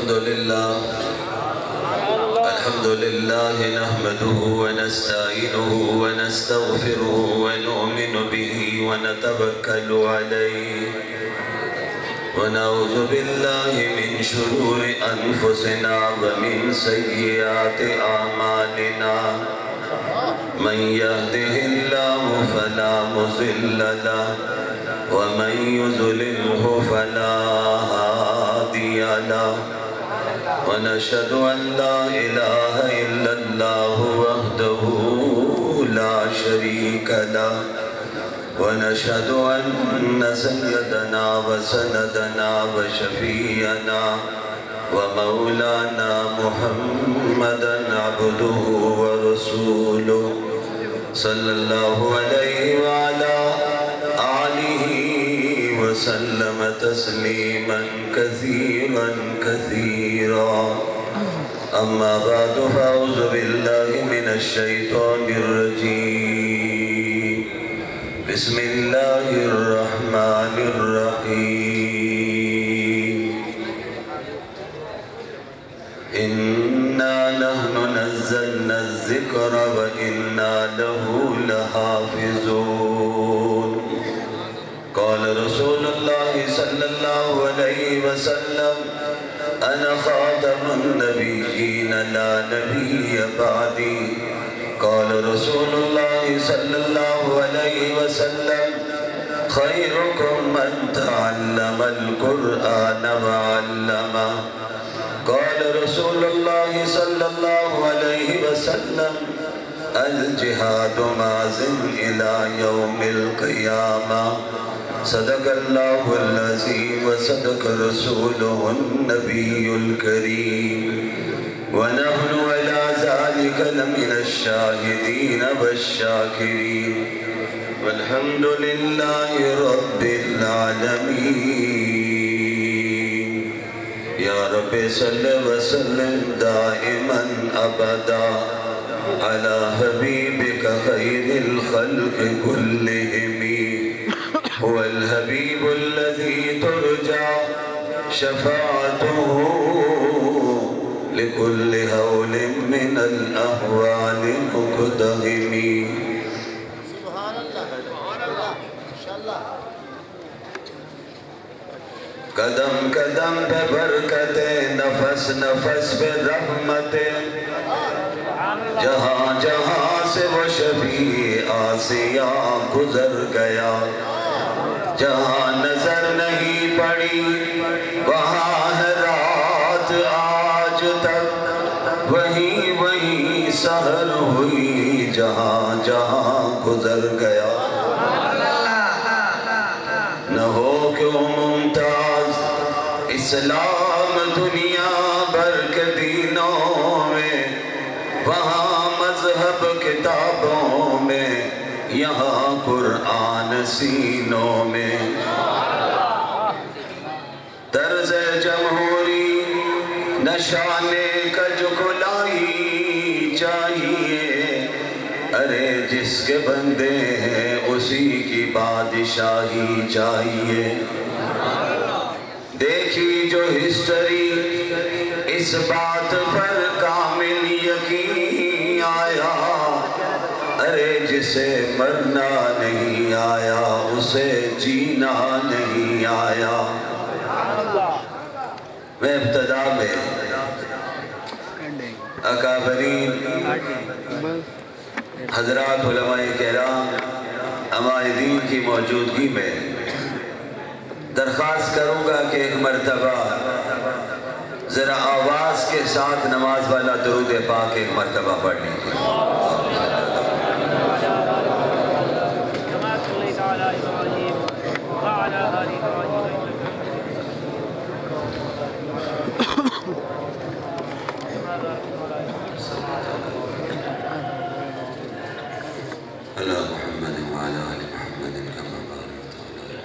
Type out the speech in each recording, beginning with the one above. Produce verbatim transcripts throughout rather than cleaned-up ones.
الحمد لله الحمد لله نحمده ونستعينه ونستغفره ونؤمن به ونتوكل عليه ونعوذ بالله من شرور أنفسنا ومن سيئات أعمالنا من يهده الله فلا مضل له ومن يضلله فلا هادي له ونشهد أن لا إله إلا الله وحده لا شريك له ونشهد أن سيدنا وسندنا وشفيعنا ومولانا محمدا عبده ورسوله صلى الله عليه وعلى آله وسلم تسليما كثيرا كثيرا أما بعد فأعوذ بالله من الشيطان الرجيم بسم الله الرحمن الرحيم إنا نحن نزلنا الذكر وإنا له لحافظون قال رسول الله صلى الله عليه وسلم أنا خاتم النبيين لا نبي بعدي قال رسول الله صلى الله عليه وسلم خيركم من تعلم القرآن وعلمه قال رسول الله صلى الله عليه وسلم الجهاد ماضٍ إلى يوم القيامة صدق الله العظيم وصدق رسوله النبي الكريم ونحن على ذلك لمن الشاهدين والشاكرين والحمد لله رب العالمين يا رب صل وسلم دائما أبدا على حبيبك خير الخلق كلهم هو الحبيب الذي ترجى شفاعته لكل هول من الأهوال مقتهم سبحان اللہ سبحان اللہ ماشاءاللہ قدم قدم پہ برکتیں نفس نفس پہ رحمتیں جہاں جہاں سے وہ شفیع آسیاں گزر گیا جہاں نظر نہیں پڑی وہاں ہے رات آج تک وہی وہی سحر ہوئی جہاں جہاں گزر گیا نہ ہو کیوں ممتاز اسلام دنیا بھر کے دینوں میں وہاں مذہب کتابوں میں یہاں قرآن سینوں میں طرز جمہوری نشانے کج کھلائی چاہیے ارے جس کے بندے ہیں اسی کی بادشاہی چاہیے دیکھی جو ہسٹری اس بات پر کامل یقین آیا ارے جسے مرنا نہیں آیا اسے جینا نہیں آیا میں ابتدا میں اکابرین حضرات علماء کرام ہمارے دین کی موجودگی میں درخواست کروں گا کہ ایک مرتبہ ذرا آواز کے ساتھ نماز والا درود پاک ایک مرتبہ پڑھ لیجیے اللہ محمد وعلى آل محمد كما باركت على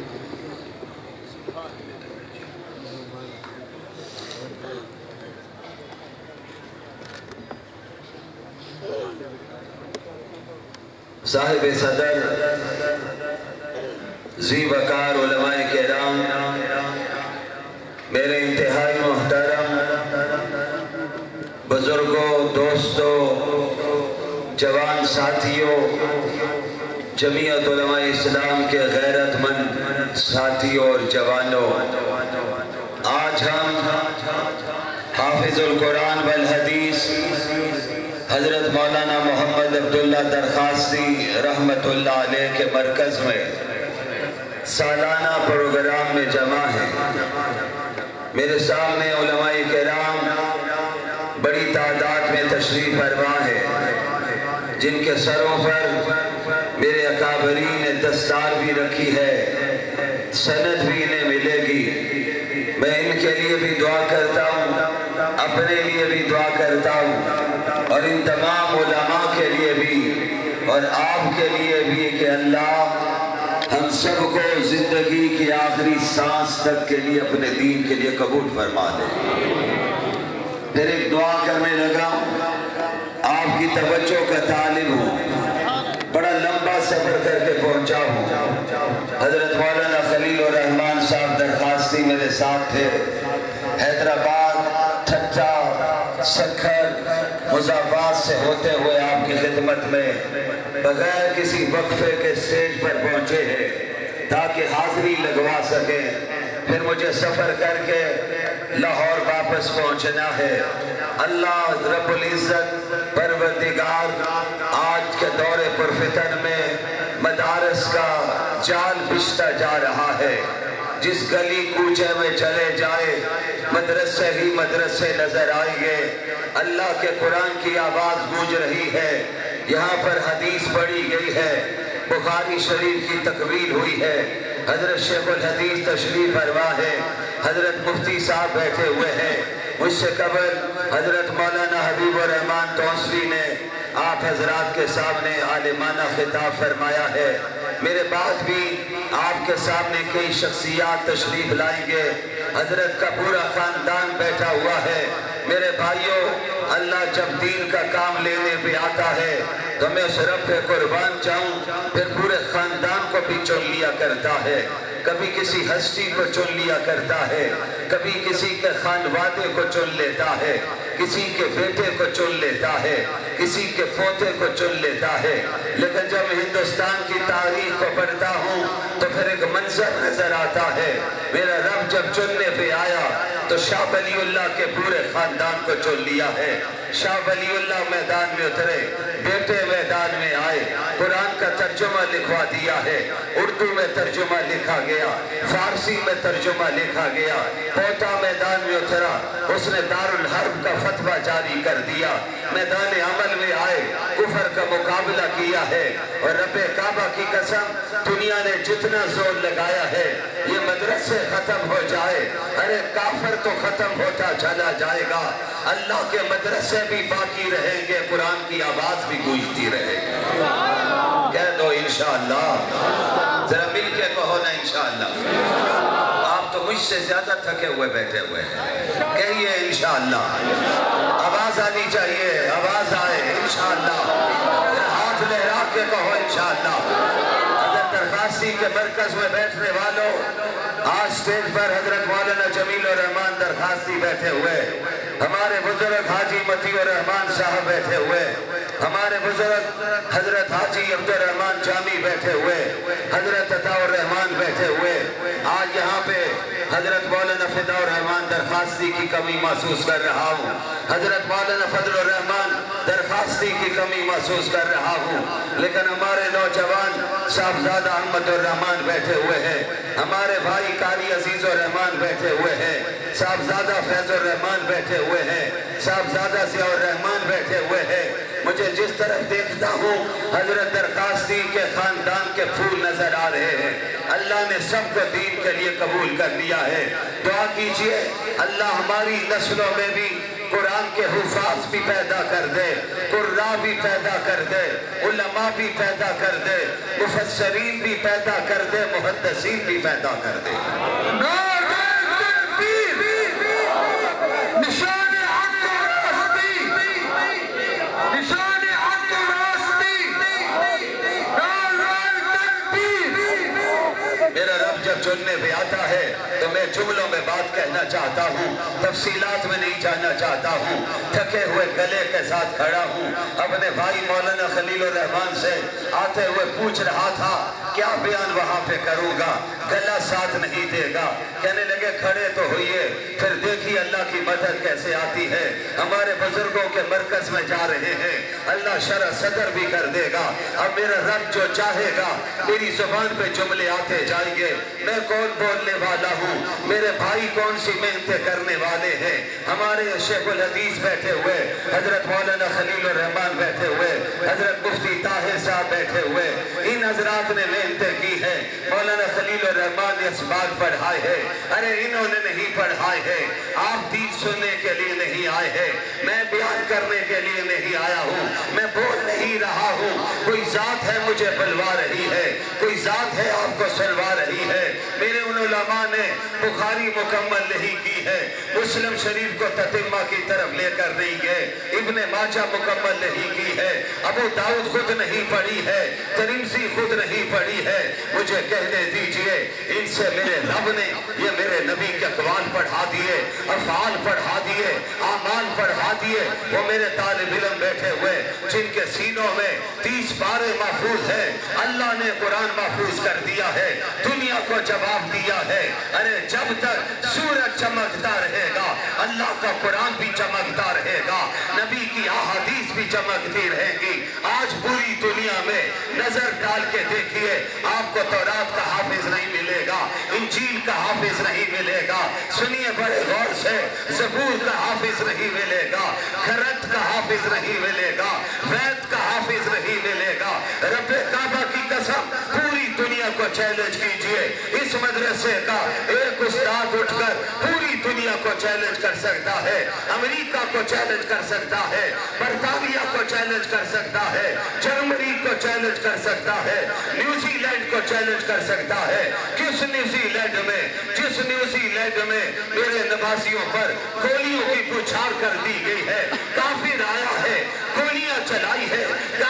صاحب صدر ذی وقار علماء کرام میرے انتہائی محترم جوان ساتھیوں، جمعیت علماء اسلام کے غیرت مند ساتھیوں اور جوانوں، آج ہم حافظ القرآن والحدیث حضرت مولانا محمد عبداللہ درخواستی رحمت اللہ علیہ کے مرکز میں سالانہ پروگرام میں جمع ہیں۔ میرے سامنے علماء کرام بڑی تعداد میں تشریف فرما ہے، جن کے سروں پر میرے اکابرین نے دستار بھی رکھی ہے، سند بھی انہیں ملے گی۔ میں ان کے لیے بھی دعا کرتا ہوں، اپنے لیے بھی دعا کرتا ہوں، اور ان تمام علماء کے لیے بھی اور آپ کے لیے بھی کہ اللہ ہم سب کو زندگی کی آخری سانس تک کے لیے اپنے دین کے لیے قبول فرما دے۔ پھر ایک دعا کرنے لگا ہوں، آپ کی توجہ کا طالب ہوں، بڑا لمبا سفر کر کے پہنچا ہوں۔ حضرت مولانا خلیل الرحمن صاحب درخواستی میرے ساتھ تھے، حیدرآباد، ٹھٹھا، سکھر، مظافرآباد سے ہوتے ہوئے آپ کی خدمت میں بغیر کسی وقفے کے سٹیج پر پہنچے ہیں تاکہ حاضری لگوا سکیں۔ پھر مجھے سفر کر کے لاہور واپس پہنچنا ہے۔ اللہ رب العزت پروردگار آج کے دور پرفتن میں مدارس کا جال بچھتا جا رہا ہے۔ جس گلی کوچے میں چلے جائے مدرسے ہی مدرسے نظر آئیں گے۔ اللہ کے قرآن کی آواز گونج رہی ہے، یہاں پر حدیث پڑھی گئی ہے، بخاری شریف کی تکمیل ہوئی ہے، حضرت شیخ الحدیث تشریف فرما ہے، حضرت مفتی صاحب بیٹھے ہوئے ہیں۔ مجھ سے قبل حضرت مولانا حبیب الرحمن توسری نے آپ حضرات کے سامنے عالمانہ خطاب فرمایا ہے۔ میرے بعد بھی آپ کے سامنے کئی شخصیات تشریف لائیں گے۔ حضرت کا پورا خاندان بیٹھا ہوا ہے۔ میرے بھائیوں، اللہ جب دین کا کام لینے پہ آتا ہے تو میں اس رب پہ قربان جاؤں، پھر پورے خاندان کو بھی چن لیا کرتا ہے۔ کبھی کسی ہستی کو چن لیا کرتا ہے، کبھی کسی کے خانوادے کو چن لیتا ہے، کسی کے بیٹے کو چن لیتا ہے، کسی کے پوتے کو چن لیتا ہے۔ لیکن جب ہندوستان کی تاریخ کو پڑھتا ہوں تو پھر ایک منظر نظر آتا ہے۔ میرا رب جب چننے پہ آیا تو شاہ ولی اللہ کے پورے خاندان کو چن لیا ہے۔ شاہ ولی اللہ میدان میں اترے، بیٹے میدان میں آئے، قرآن کا ترجمہ لکھوا دیا ہے، اردو میں ترجمہ لکھا گیا، فارسی میں ترجمہ لکھا گیا، پوتا میدان میں اترا، اس نے دارالحرب کا فتویٰ جاری کر دیا، میدان عمل میں آئے، کفر کا مقابلہ کیا ہے، اور رب کعبہ کی قسم دنیا نے جتنا زور لگایا ہے یہ مدرسے ختم ہو جائے، ارے کافر تو ختم ہوتا چلا جائے گا، اللہ کے مدرسے بھی باقی رہیں گے، قرآن کی آواز بھی گونجتی رہے گی۔ کہہ دو انشاءاللہ، ذرا مل کے کہو نا انشاءاللہ۔ آپ تو مجھ سے زیادہ تھکے ہوئے بیٹھے ہوئے ہیں، کہیے انشاءاللہ۔ آواز آنی چاہیے، آواز آئے انشاءاللہ، ہاتھ لہرا کے کہو انشاءاللہ۔ حضرت درخواستی کے مرکز میں بیٹھنے والوں، آج سٹیج پر حضرت مولانا جمیل الرحمن درخواستی بیٹھے ہوئے، ہمارے بزرگ حاجی متی الرحمن صاحب بیٹھے ہوئے، ہمارے بزرگ حضرت حاجی عبد الرحمن جامی بیٹھے ہوئے، حضرت عطا الرحمن بیٹھے ہوئے۔ آج یہاں پہ حضرت مولانا فدا الرحمن درخواستی کی کمی محسوس کر رہا ہوں، حضرت مولانا فضل الرحمن درخواستی کی کمی محسوس کر رہا ہوں، لیکن ہمارے نوجوان صاحبزادہ احمد الرحمن بیٹھے ہوئے ہیں، ہمارے بھائی قاری عزیز الرحمن بیٹھے ہوئے ہیں، صاحبزادہ فیض الرحمن بیٹھے ہوئے ہیں، صاحبزادہ ضیاء الرحمن بیٹھے ہوئے ہیں۔ مجھے جس طرف دیکھتا ہوں حضرت درخواستی کے خاندان کے پھول نظر آ رہے ہیں۔ اللہ نے سب کو دین کے لیے قبول کر لیا ہے۔ دعا کیجئے اللہ ہماری نسلوں میں بھی قرآن کے حفاظ بھی پیدا کر دے، قراء بھی پیدا کر دے، علماء بھی پیدا کر دے، مفسرین بھی پیدا کر دے، محدثین بھی پیدا کر دے۔ نشان حق و راستی، نشان حق و راستی، نعرہ تکبیر۔ میرا رب جب چننے پہ آتا ہے تو मैं जुमलों में बात कहना चाहता हूँ, तफसीलात में नहीं जाना चाहता हूँ। थके हुए गले के साथ खड़ा हूँ। अपने भाई मौलाना खलील रहमान से आते हुए पूछ रहा था क्या बयान वहाँ पे करूँगा, गला साथ नहीं देगा। कहने लगे खड़े तो होइए, फिर देखिए अल्लाह की मदद कैसे आती है। हमारे बुजुर्गों के मरकज में जा रहे हैं, अल्लाह शरह सदर भी कर देगा। अब मेरा रब जो चाहेगा मेरी जुबान पे जुमले आते जाएंगे। मैं कौन बोलने वाला हूँ, मेरे भाई कौन सी मेहनतें करने वाले हैं। हमारे शेखुल हदीस बैठे हुए, हजरत मौलाना खलील रहमान बैठे हुए, हजरत मुफ्ती ताहिर साहब बैठे हुए, इन हजरात ने मेहनतें की है। मौलाना खलील रहमान ने इसबाग पढ़ाए है। अरे इन्होंने नहीं पढ़ाए है। आप दीन सुनने के लिए नहीं आए हैं, मैं बयान करने के लिए नहीं आया हूँ, मैं बोल नहीं रहा हूँ। कोई जात है मुझे बुलवा रही है, कोई जात है आपको सुलवा रही है। मेरे उन उलमा ने बुखारी मुकम्मल नहीं की है, मुस्लिम शरीफ को ततिम्मा की तरफ लेकर नहीं गए, इब्ने माजा मुकम्मल नहीं की है, अबू दाऊद खुद नहीं पढ़ी है, तिरमिज़ी खुद नहीं पढ़ी है। मुझे कहने दीजिए, इनसे मेरे रब ने ये मेरे नबी के अक़वाल पढ़ा दिए, अफ़आल पढ़ा दिए, आमाल पढ़ा दिए। वो मेरे तालिब इल्म बैठे हुए जिनके सीनों में तीस पारे महफूज है, अल्लाह ने कुरान महफूज कर दिया है, दुनिया को जवाब दिया है। अरे जब तक सूरज चमकता रहेगा अल्लाह का कुरान भी चमकता रहेगा, नबी की अहादीस भी चमकती रहेगी। आज पूरी दुनिया में नजर डाल के देखिए, आपको तौरात का हाफिज नहीं मिलेगा, इंजील का हाफिज नहीं मिलेगा। सुनिए बड़े गौर से, ज़बूर का हाफिज नहीं मिलेगा, खरत का हाफिज नहीं मिलेगा, वैद का हाफिज नहीं मिलेगा। रब्बे काबा की कसम, पूरी दुनिया को चैलेंज कीजिए, इस मदरसे का एक उस्ताद उठकर पूरी दुनिया को चैलेंज कर सकता है, अमेरिका को चैलेंज कर सकता है, बरतानिया को चैलेंज कर सकता है, जर्मनी को चैलेंज कर सकता है, न्यूजीलैंड को चैलेंज कर सकता है। किस न्यूजीलैंड में, जिस न्यूजीलैंड में मेरे नवासियों पर गोलियों की बौछार कर दी गई है, काफिर आया है, गोलियां चलाई है,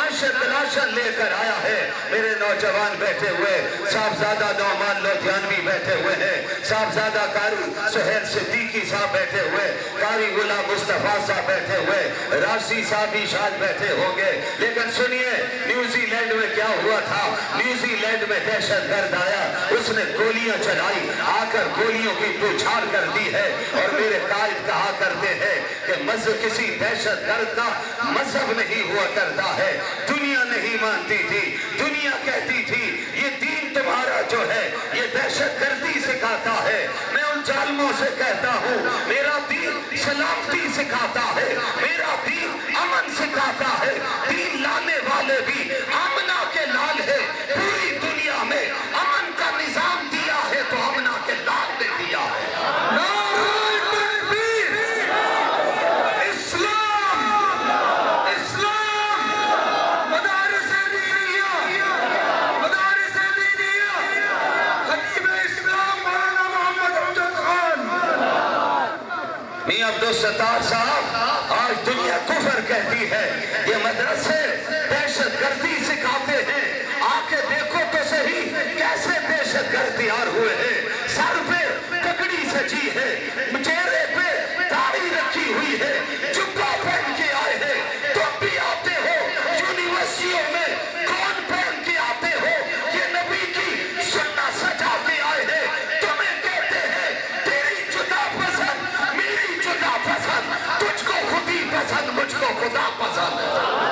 तलाशन लेकर आया है। मेरे नौजवान बैठे हुए, साहबजादा नौमान लोधियानवी बैठे हुए हैं, साहबजादा कारी सुहेल सिद्दीकी साहब बैठे हुए, कारी गुलाम मुस्तफा साहब बैठे हुए, राशि साहब भी शायद बैठे होंगे। लेकिन सुनिए न्यूजीलैंड में क्या हुआ था। न्यूजीलैंड में दहशत गर्द आया, उसने गोलियां चलाई, आकर गोलियों की बौछार कर दी है। और मेरे कायद कहा करते हैं कि मज़हब किसी दहशत गर्द का मजहब नहीं हुआ करता है। दुनिया नहीं मानती थी, दुनिया कहती थी ये दीन तुम्हारा जो है ये दहशत गर्दी सिखाता है। मैं उन जालिमों से कहता हूँ मेरा दीन सलामती सिखाता है, मेरा दीन अमन सिखाता है। दीन लाने वाले भी अमना के लाल है। पूरी दुनिया में अमन का निजाम दिया है तो अमना के लाल ने दिया है। अब्दुल सत्तार साहब, आज दुनिया कुफर कहती है, ये मदरसे दहशत गर्दी सिखाते हैं। आके देखो तो सही कैसे दहशत गर्द तैयार हुए हैं। सर पे पगड़ी सजी है, चेहरे पे दाढ़ी रखी हुई है, जुब्बा पहन के आए हैं। तुम भी आते हो यूनिवर्सिटियों में, कौन पहन के आते हो? ये नबी की सुन्नत सजा के आए हैं। तुम्हें कहते हैं तेरी जुदा पसंद, मेरी जुदा पसंद, तुझको खुदी पसंद, मुझको खुदा पसंद।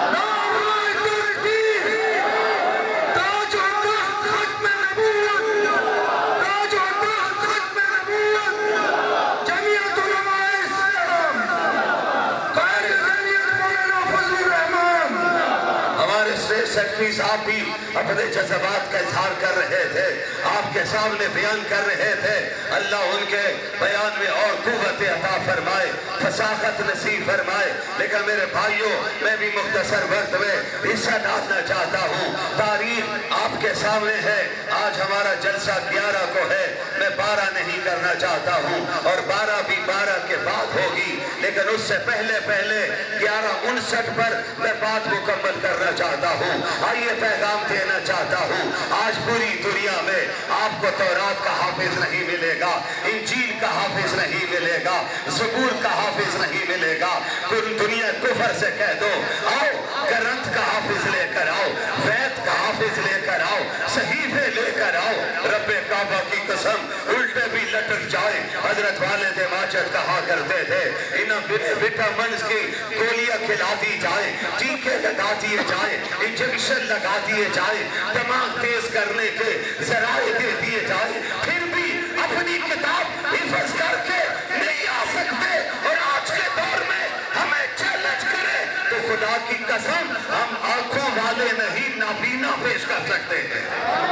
सेक्रेटरी साहब भी अपने जज्बात का इजहार कर रहे थे, आपके सामने बयान कर रहे थे। अल्लाह उनके बयान में और कुव्वत अता फरमाए, फसाखत नसीब फरमाए। लेकिन मेरे भाइयों, मैं भी मुख्तसर वक्त में हिस्सा डालना चाहता हूँ। तारीख आपके सामने है, आज हमारा जलसा ग्यारह को है, मैं बारह नहीं करना चाहता हूँ और बारह भी बारह के बाद होगी। लेकिन उससे पहले पहले ग्यारह उनसठ पर मैं बात मुकम्मल करना चाहता हूँ। आइए पैगाम देना चाहता हूँ। आज पूरी दुनिया में आपको तौरात का हाफिज नहीं मिलेगा, इंजील का हाफिज नहीं मिलेगा, ज़बूर का हाफिज नहीं मिलेगा। पूरी दुनिया कुफर से कह दो, आओ ग्रंथ का हाफिज लेकर आओ, वैद का हाफिज लेकर आओ, सहीफे लेकर आओ। रब्बे काबा की कसम उल्टे भी लटक जाए। हजरत वालिद माजिद कहा करते थे, इन विटामिन की गोलियां खिला दी जाए, टीके लगा दिए जाए, इंजेक्शन लगा दिए जाए, दिमाग तेज करने के जराए दे दिए जाए, फिर भी अपनी किताब हिफ्ज करके नहीं आ सकते। और आज के दौर में हमें चैलेंज करे तो खुदा की कसम हम आंखों वाले नहीं नाबीना पेश कर सकते हैं।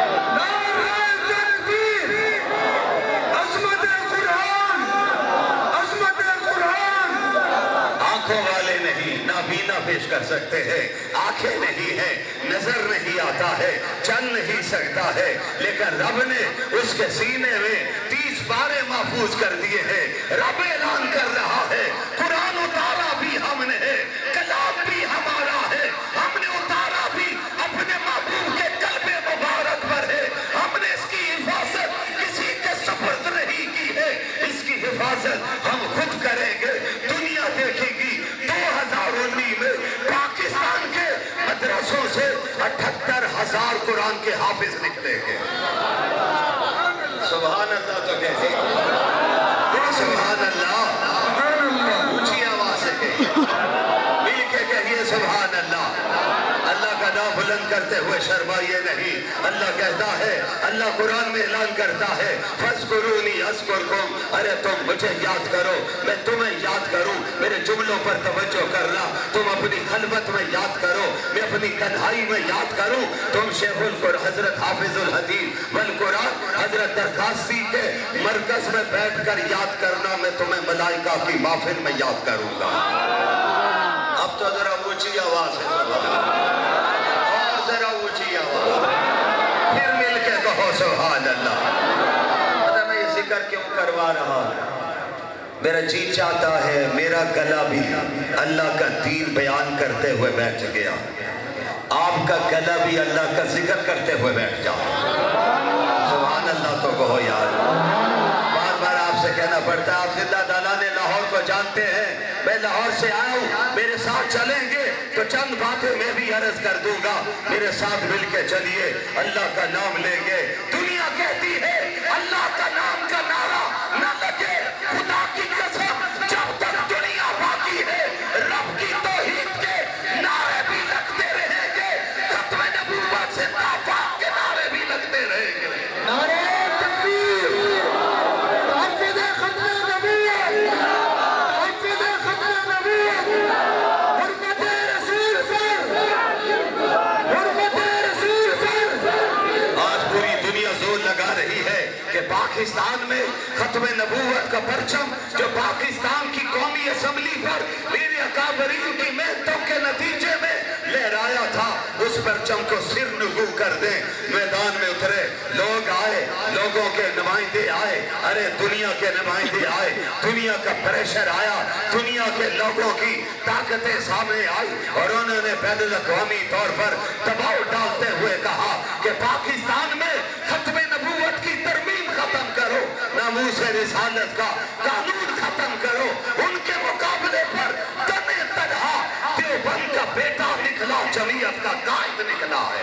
आंखों वाले नहीं नाबीना पेश कर सकते हैं, आंखें नहीं है, नजर नहीं आता है, चल नहीं सकता है, लेकिन रब ने उसके सीने में तीस पारे महफूज कर दिए हैं। रब ऐलान कर रहा है, कुरान उतारा भी हमने है, कलाम भी हमारा है, हमने उतारा भी अपने महबूब के कल्बे मुबारक पर है। हमने इसकी हिफाजत किसी के सुपुर्द नहीं की है, इसकी हिफाजत हम खुद करेंगे। दुनिया देखेगी दो हजार उन्नीस में पाकिस्तान के मदरसों से अठहत्तर हजार कुरान के हाफिज निकलेंगे। सुभान अल्लाह तो कहते सुभान अल्लाह, ऊंची आवाज से कहिए, मिल के कहिए सुभान अल्लाह। अल्लाह का नाम बुलंद करते हुए शर्माइए नहीं। अल्लाह कहता है, अल्लाह कुरान में ऐलान करता है, फज़कुरूनी अज़कुरकुम, अरे तुम मुझे याद करो मैं तुम्हें याद करूं। मेरे जुमलों पर तवज्जो करना, तुम अपनी खलवत में याद करो, मैं अपनी तन्हाई में याद करूं। तुम शेखुल कुरान हजरत हाफिजुल हदीस वल कुरान हजरत दरखास्ती के मरकज में बैठकर याद करना, मैं तुम्हें मलाइका की महफिल में याद करूंगा। अब तो जरा ऊंची आवाज है, और जरा ऊंची आवाज, फिर मिल के कहो सुभान अल्लाह। पता मैं ये जिक्र क्यों करवा रहा हूं? मेरा जी चाहता है मेरा गला भी अल्लाह का दीन बयान करते हुए बैठ गया, आपका गला भी अल्लाह का जिक्र करते हुए बैठ जाओ। सुभान अल्लाह तो कहो यार। बार बार आपसे कहना पड़ता है, आप जिंदा दालाने लाहौर को जानते हैं, मैं लाहौर से आया हूँ, मेरे साथ चलेंगे तो चंद बातें मैं भी अर्ज कर दूंगा, मेरे साथ मिलके चलिए, अल्लाह का नाम लेंगे। दुनिया कहती है अल्लाह का नाम का नारा न लगे, खुदा की कसम जब तक दुनिया बाकी है रब की तौहीद के नारे भी लगते रहेंगे, खत्म नबूवत से ताबात के नारे भी लगते रहेंगे। नारे तकबीर, हाफिज़ खत्म नबूवत, हाफिज़ खत्म नबूवत, हुर्मत रसूल सर, हुर्मत रसूल सर। आज पूरी दुनिया जोर लगा रही है कि पाकिस्तान में खत्म नबूवत का परचम जो पाकिस्तान की कौमी असम्बली पर मेरे अकाबरीन की मेहनतों के नतीजे में लहराया था, उस परचम को सिर नुगू कर दें। मैदान में उतरे लोग आए, लोगों के नुमाइंदे आए, अरे दुनिया के नुमाइंदे आए, दुनिया का प्रेशर आया, दुनिया के लोगों की ताकतें सामने आई और उन्होंने बैनुल अक़वामी तौर पर दबाव डालते हुए कहा कि पाकिस्तान में खत्म नबूवत की तरमीम खत्म करो, नामूस रिसालत का कानून खत्म करो। उनके मुकाबले पर तने तनहा देवबंद का बेटा निकला, जमीयत का कायद निकला है।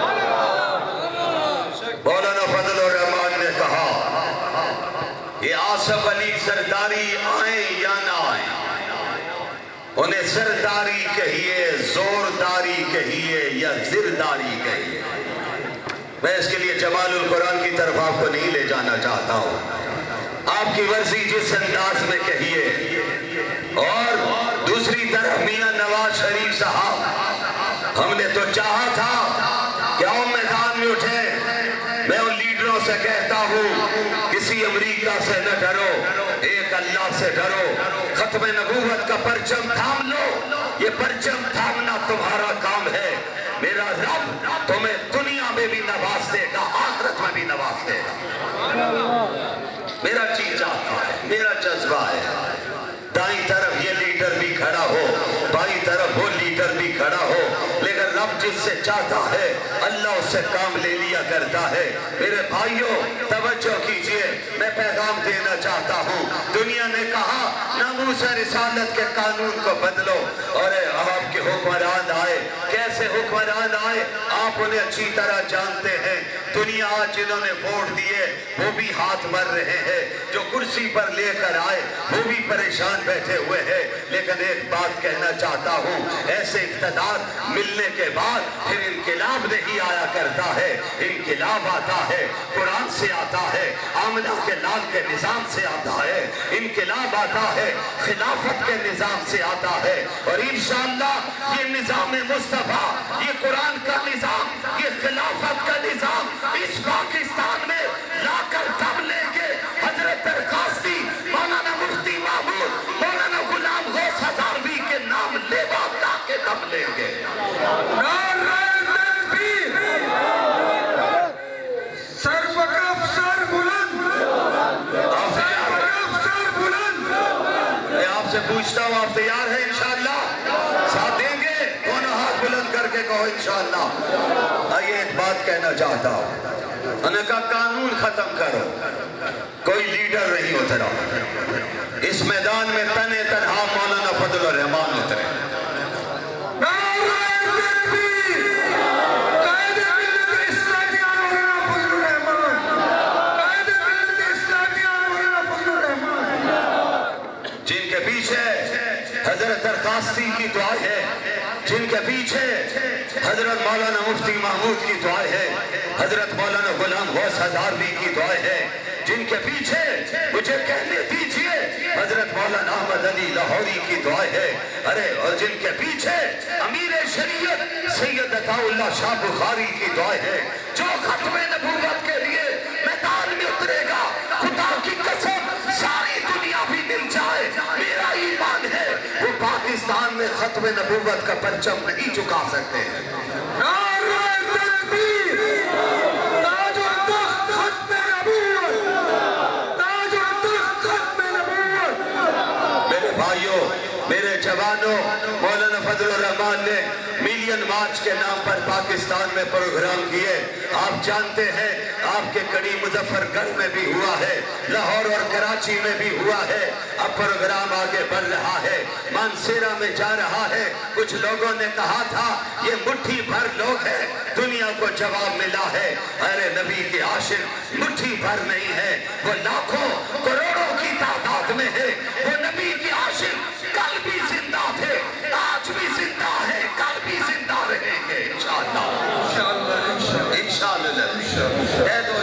मौलाना फजलुर रहमान ने कहा, ये आसफ अली सरदारी आए या ना आए, उन्हें सरदारी कहिए, जोरदारी कहिए या जिरदारी कहिए, मैं इसके लिए जमालुल कुरान की तरफ आपको नहीं ले जाना चाहता हूं। आपकी वर्जी जिस अंदाज में कहिए। और दूसरी तरफ मियां नवाज शरीफ साहब, हमने तो चाहा था कि हम मैदान में उठे। मैं उन लीडरों से कहता हूं, किसी अमेरिका से न डरो, एक अल्लाह से डरो। खत्म नबूवत का परचम थाम लो, ये परचम थामना तुम्हारा काम है। मेरा रब तुम्हें दुनिया में भी नवाज देगा, आखिरत में भी नवाज देगा। मेरा जी चाहता है, मेरा जज्बा है, दाईं तरफ ये लीडर भी खड़ा हो, बाईं तरफ वो लीडर भी खड़ा हो, लेकिन रब جس سے چاہتا ہے اللہ اس سے کام لے لیا کرتا ہے۔ میرے بھائیوں توجہ کیجئے، میں پیغام دینا چاہتا ہوں۔ دنیا نے کہا ناموس رسالت کے قانون کو بدلو، اور آپ کے حکمران آئے۔ کیسے حکمران آئے آپ انہیں اچھی طرح جانتے ہیں۔ دنیا آج جنہوں نے ووٹ دیے وہ بھی ہاتھ مر رہے ہیں، جو کرسی پر لے کر آئے وہ بھی پریشان بیٹھے ہوئے ہیں۔ لیکن ایک بات کہنا چاہتا ہوں، ایسے اقتدار ملنے کے بعد پھر انقلاب نہیں آیا کرتا ہے، انقلاب آتا ہے قرآن سے آتا ہے، آمنہ کے لال کے نظام سے آتا ہے، انقلاب آتا ہے خلافت کے نظام سے آتا ہے، اور انشاءاللہ یہ نظام مصطفیٰ، یہ قرآن کا نظام، یہ خلافت کا نظام اس پاکستان میں لا کر دم لیں گے۔ حضرت درخواستی مولانا مفتی محمود مولانا غلام غوث ہزاروی کے نام لے باپ لا کے دم لیں گے۔ نعرہ تکبیر، سر بکف سر بلند، سر بکف سر بلند۔ میں آپ سے پوچھتا ہوں آپ تیار ہیں انشاءاللہ؟ ساتھ دیں گے؟ دونوں ہاتھ بلند کر کے کہو انشاءاللہ۔ آئیے ایک بات کہنا چاہتا ہوں، انہوں نے کہا قانون ختم کرو، کوئی لیڈر نہیں اترا۔ اس میدان میں تنے تنہا مولانا فضل الرحمان اترے۔ نعرہ تکبیر، قائد ملت اسلامیہ مولانا فضل الرحمان، قائد ملت اسلامیہ مولانا فضل الرحمان، جن کے پیچھے حضرت درخواستی کی دعائیں ہے، جن کے پیچھے حضرت مولانا مفتی محمود کی دعائیں ہے، حضرت مولانا غلام غوث ہزاروی کی دعائیں ہے، جن کے پیچھے مجھے کہنے دیجئے حضرت مولانا احمد علی لاہوری کی دعائیں ہے، ارے اور جن کے پیچھے امیر شریعت سید عطا اللہ شاہ بخاری کی دعائیں ہے، جو ختم نبوت کے لیے میدان میں اترے گا، خدا کی قسم ساری دنیا بھی مل جائے، میرا ایمان ہے وہ پاکستان میں ختم نبوت کا پرچم نہیں چکا سکتے۔ نعرہ تکبیر، تاج و تخت ختم نبوت، تاج و تخت ختم نبوت۔ میرے بھائیوں، میرے جوانوں، مولانا فضل الرحمان نے ملین مارچ کے نام پر پاکستان میں پروگرام کیے۔ آپ جانتے ہیں آپ کے کڑی مظفر گڑھ میں بھی ہوا ہے، لاہور اور کراچی میں بھی ہوا ہے، اب پروگرام آگے بڑھ رہا ہے، مانسیرہ میں جا رہا ہے۔ کچھ لوگوں نے کہا تھا یہ مٹھی بھر لوگ ہیں، دنیا کو جواب ملا ہے ارے نبی کے عاشق مٹھی بھر نہیں ہے، وہ لاکھوں کروڑوں کی تعداد میں ہے۔ وہ نبی کے عاشق کل بھی زندہ تھے، آج بھی زندہ ہے، کل بھی زندہ رہیں گے انشاءاللہ۔ انشاءاللہ کہہ دو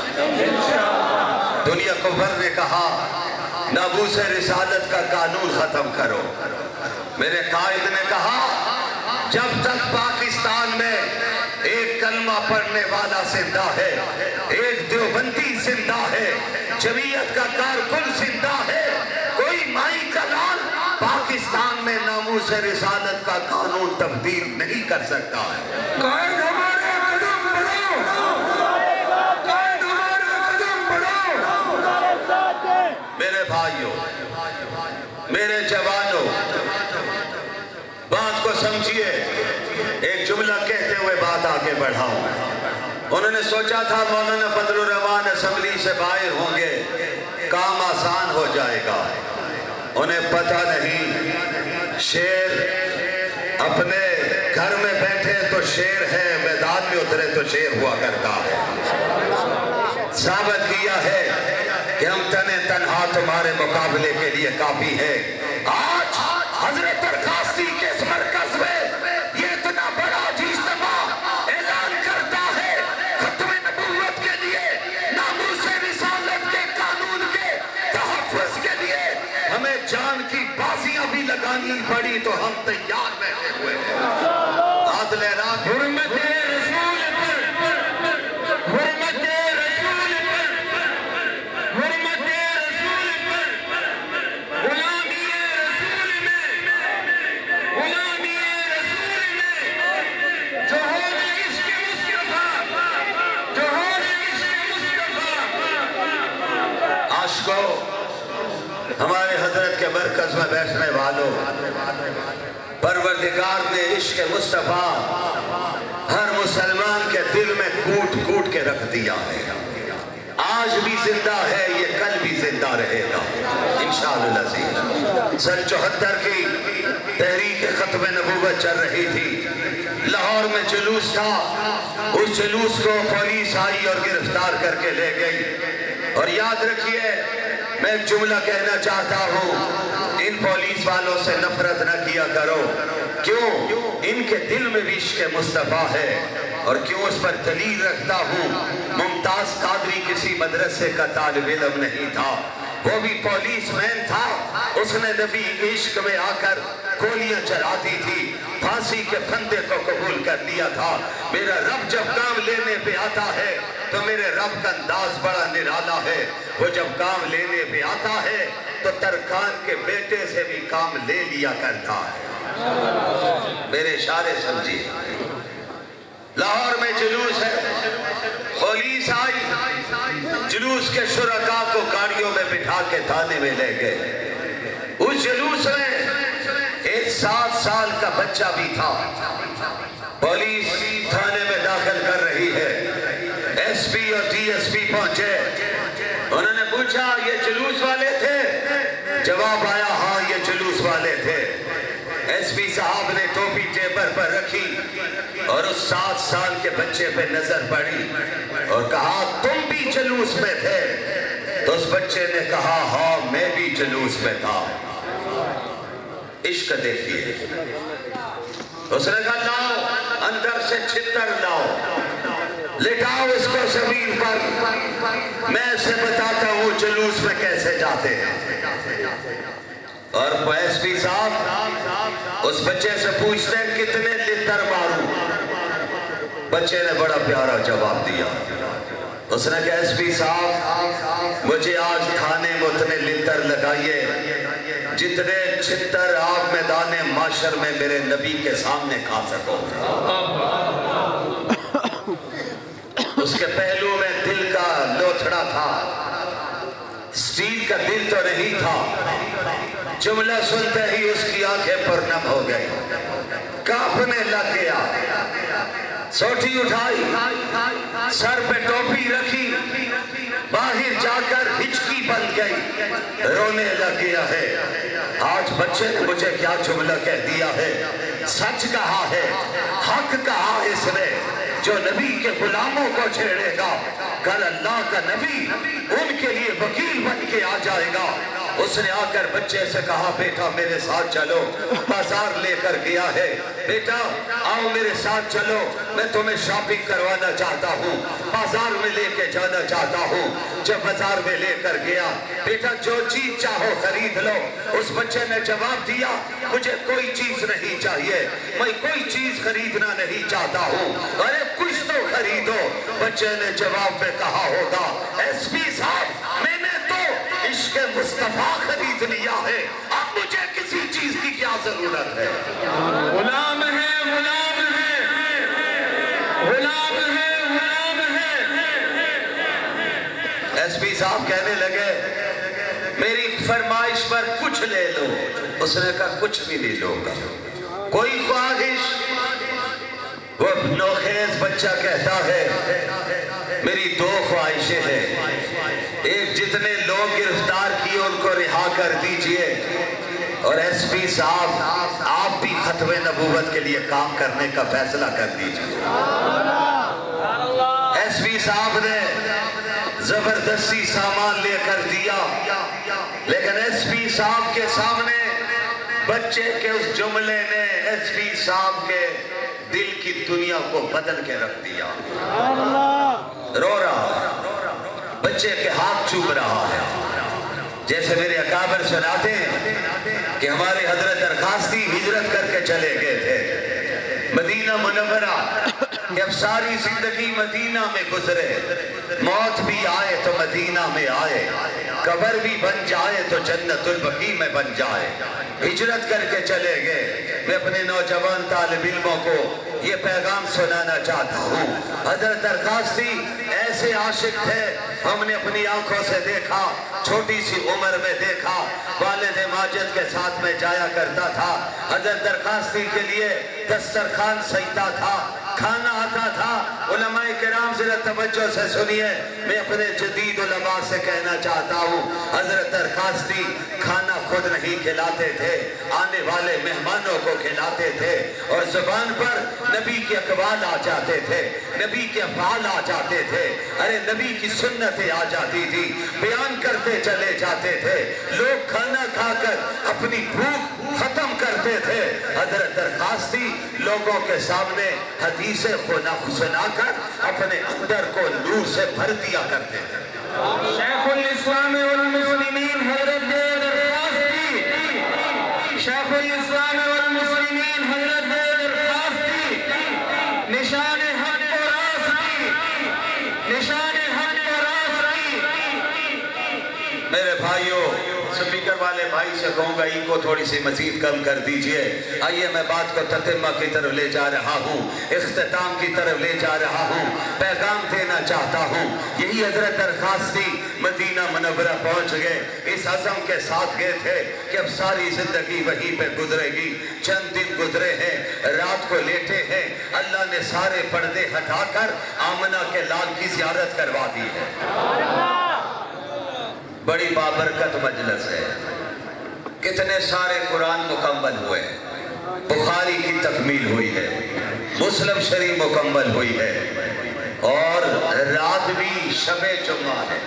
انشاءاللہ۔ دنیا کو بھر نے کہا ناموس رسالت کا قانون ختم کرو۔ میرے قائد نے کہا جب تک پاکستان میں ایک کلمہ پڑھنے والا زندہ ہے، ایک دیوبندی زندہ ہے، جمعیت کا کارکن زندہ ہے، کوئی مائی کا لال پاکستان میں ناموس رسالت کا قانون تبدیل نہیں کر سکتا ہے۔ قائد ہمارا قدم بڑھاؤ، قائد ہمارا قدم بڑھاؤ۔ میرے بھائیوں، میرے جوانوں، بات کو سمجھیے، ایک جملہ کہتے ہوئے بات آگے بڑھاؤں۔ انہوں نے سوچا تھا مولانا فضل الرحمان اسمبلی سے باہر ہوں گے، کام آسان ہو جائے گا۔ انہیں پتہ نہیں شیر اپنے گھر میں بیٹھے تو شیر ہے، میدان میں اترے تو شیر ہوا کرتا ہے۔ ثابت کیا ہے کہ ہم تنے تنہا تمہارے مقابلے کے لیے کافی ہے۔ آج حضرت درخواستی کے اس مرکز میں یہ اتنا بڑا اجتماع اعلان کرتا ہے ختم نبوت کے لیے، ناموس رسالت کے قانون کے تحفظ کے لیے ہمیں جان کی بازیاں بھی لگانی پڑی تو ہم تیار بیٹھے ہوئے ہیں۔ ہاتھ لہرا کے حرمت رسول پر، حرمت رسول پر، حرمت رسول پر، غلامی رسول میں، غلامی رسول میں، جو ہونے عشق مصطفیٰ، جو ہونے عشق مصطفیٰ۔ عاشقوں، ہمارے حضرت کے مرکز میں بیٹھنے والوں، پروردگار نے عشق مصطفیٰ کے رکھ دیا ہے، آج بھی زندہ ہے، یہ کل بھی زندہ رہے گا انشاءاللہ العزیز۔ سن چوہتر کی تحریک ختم نبوت چل رہی تھی، لاہور میں جلوس تھا، اس جلوس کو پولیس آئی اور گرفتار کر کے لے گئی۔ اور یاد رکھیے، میں ایک جملہ کہنا چاہتا ہوں، ان پولیس والوں سے نفرت نہ کیا کرو، کیوں؟ ان کے دل میں بھی عشق مصطفیٰ ہے، اور کیوں اس پر دلیل رکھتا ہوں، ممتاز قادری کسی مدرسے کا طالب علم نہیں تھا، وہ بھی پولیس مین تھا، اس نے نبی کے عشق میں آ کر گولیاں چلاتی تھی، پھانسی کے پھندے کو قبول کر لیا تھا۔ میرا رب جب کام لینے پہ آتا ہے تو میرے رب کا انداز بڑا نرالا ہے، وہ جب کام لینے پہ آتا ہے تو ترکان کے بیٹے سے بھی کام لے لیا کرتا ہے۔ میرے اشارے سمجھیے، لاہور میں جلوس ہے، پولیس آئی، جلوس کے شرکاء کو گاڑیوں میں بٹھا کے تھانے میں لے گئے۔ اس جلوس میں ایک سات سال کا بچہ بھی تھا، پولیس تھانے میں داخل کر رہی ہے، ایس پی اور ڈی ایس پی پہنچے، انہوں نے پوچھا یہ جلوس والے تھے؟ جواب آیا ہاں یہ جلوس والے تھے۔ ایس پی صاحب نے ٹوپی ٹیبل پر رکھی اور اس سات سال کے بچے پہ نظر پڑی اور کہا تم بھی جلوس میں تھے؟ تو اس بچے نے کہا ہاں میں بھی جلوس میں تھا۔ عشق دیکھیے، اس نے کہا لاؤ اندر سے چھتر لاؤ، لٹاؤ اس کو زمین پر، میں اسے بتاتا ہوں جلوس میں کیسے جاتے ہیں۔ اور ایس پی صاحب اس بچے سے پوچھتے ہیں کتنے لتر ماروں؟ بچے نے بڑا پیارا جواب دیا، اس نے کہا ایس پی صاحب مجھے آج تھانے میں اتنے لتر لگائیے جتنے چھتر آپ میدان معاشر میں میرے نبی کے سامنے کھا سکو۔ اس کے پہلو میں دل کا لوتھڑا تھا، سٹیل کا دل تو نہیں تھا، جملہ سنتے ہی اس کی آنکھیں پرنم ہو گئی، کانپنے لگ گیا، سوٹی اٹھائی، سر پہ ٹوپی رکھی، باہر جا کر ہچکی بن گئی، رونے لگ گیا ہے۔ آج بچے نے مجھے کیا جملہ کہہ دیا ہے، سچ کہا ہے، حق کہا اس نے، جو نبی کے غلاموں کو چھیڑے گا کل اللہ کا نبی ان کے لیے وکیل بن کے آ جائے گا۔ اس نے آ کر بچے سے کہا بیٹا میرے ساتھ چلو، بازار لے کر گیا ہے، بیٹا آؤ میرے ساتھ چلو، میں تمہیں شاپنگ کروانا چاہتا ہوں، بازار میں لے کے جانا چاہتا ہوں۔ جب بازار میں لے کر گیا، بیٹا جو چیز چاہو خرید لو۔ اس بچے نے جواب دیا مجھے کوئی چیز نہیں چاہیے، میں کوئی چیز خریدنا نہیں چاہتا ہوں، ارے کچھ تو خریدو۔ بچے نے جواب میں کہا ہوگا ایس پی صاحب میں نے تو عشق مصطفیٰ خرید لیا ہے، اب مجھے کسی چیز کی کیا ضرورت ہے؟ غلام ہے غلام ہے غلام ہے غلام ہے۔ ایس پی صاحب کہنے لگے میری فرمائش پر کچھ لے لو۔ اس نے کہا کچھ بھی نہیں لوں گا، کوئی خواہش؟ وہ نوخیز بچہ کہتا ہے میری دو خواہشیں ہیں، ایک جتنے لوگ گرفتار کیے ان کو رہا کر دیجئے، اور ایس پی صاحب آپ بھی ختم نبوت کے لیے کام کرنے کا فیصلہ کر دیجئے۔ ایس پی صاحب نے زبردستی سامان لے کر دیا، لیکن ایس پی صاحب کے سامنے بچے کے اس جملے نے ایس پی صاحب کے دل کی دنیا کو بدل کے رکھ دیا۔ رو رہا، بچے کے ہاتھ چوم رہا ہے، جیسے میرے اکابر سناتے ہیں کہ ہمارے حضرت درخواستی ہجرت کر کے چلے گئے تھے مدینہ منورہ، کہ اب ساری زندگی مدینہ میں گزرے، موت بھی آئے تو مدینہ میں آئے، قبر بھی بن جائے تو جنت البقیع میں بن جائے، ہجرت کر کے چلے گئے۔ میں اپنے نوجوان طالب علموں کو یہ پیغام سنانا چاہتا ہوں، حضرت درخواستی ایسے عاشق تھے، ہم نے اپنی آنکھوں سے دیکھا، چھوٹی سی عمر میں دیکھا، والد ماجد کے ساتھ میں جایا کرتا تھا، حضرت درخواستی کے لیے دسترخوان سجتا تھا، کھانا آتا تھا۔ علماء کرام ذرا توجہ سے سنیے، میں اپنے جدید علماء سے کہنا چاہتا ہوں، حضرت درخواستی کھانا خود نہیں کھلاتے تھے، آنے والے مہمانوں کو کھلاتے تھے، اور زبان پر نبی کے اقوال آ جاتے تھے، نبی کے افعال آ جاتے تھے، ارے نبی کی سنتیں آ جاتی تھی، بیان کرتے چلے جاتے تھے، لوگ کھانا کھا کر اپنی بھوک ختم کرتے تھے۔ حضرت درخواستی لوگوں کے سامنے حدیثیں سنا کر اپنے اندر کو نور سے بھر دیا کرتے تھے۔ شیخ الاسلام والمسلمین حضرت درخواستی، شیخ الاسلام والمسلمین حضرت درخواستی، نشان حق و راستی، نشان حق و راستی۔ میرے بھائیوں، سپیکر والے بھائی سے کہوں گا ان کو تھوڑی سی مزید کم کر دیجئے۔ آئیے میں بات کو تتمہ کی طرف لے جا رہا ہوں، اختتام کی طرف لے جا رہا ہوں، پیغام دینا چاہتا ہوں۔ یہی حضرت درخواستی مدینہ منورہ پہنچ گئے، اس عزم کے ساتھ گئے تھے کہ اب ساری زندگی وہیں پہ گزرے گی۔ چند دن گزرے ہیں، رات کو لیٹے ہیں، اللہ نے سارے پردے ہٹا کر آمنہ کے لال کی زیارت کروا دی ہے۔ بڑی بابرکت مجلس ہے، کتنے سارے قرآن مکمل ہوئے، بخاری کی تکمیل ہوئی ہے، مسلم شریف مکمل ہوئی ہے، اور رات بھی شب جمعہ ہے۔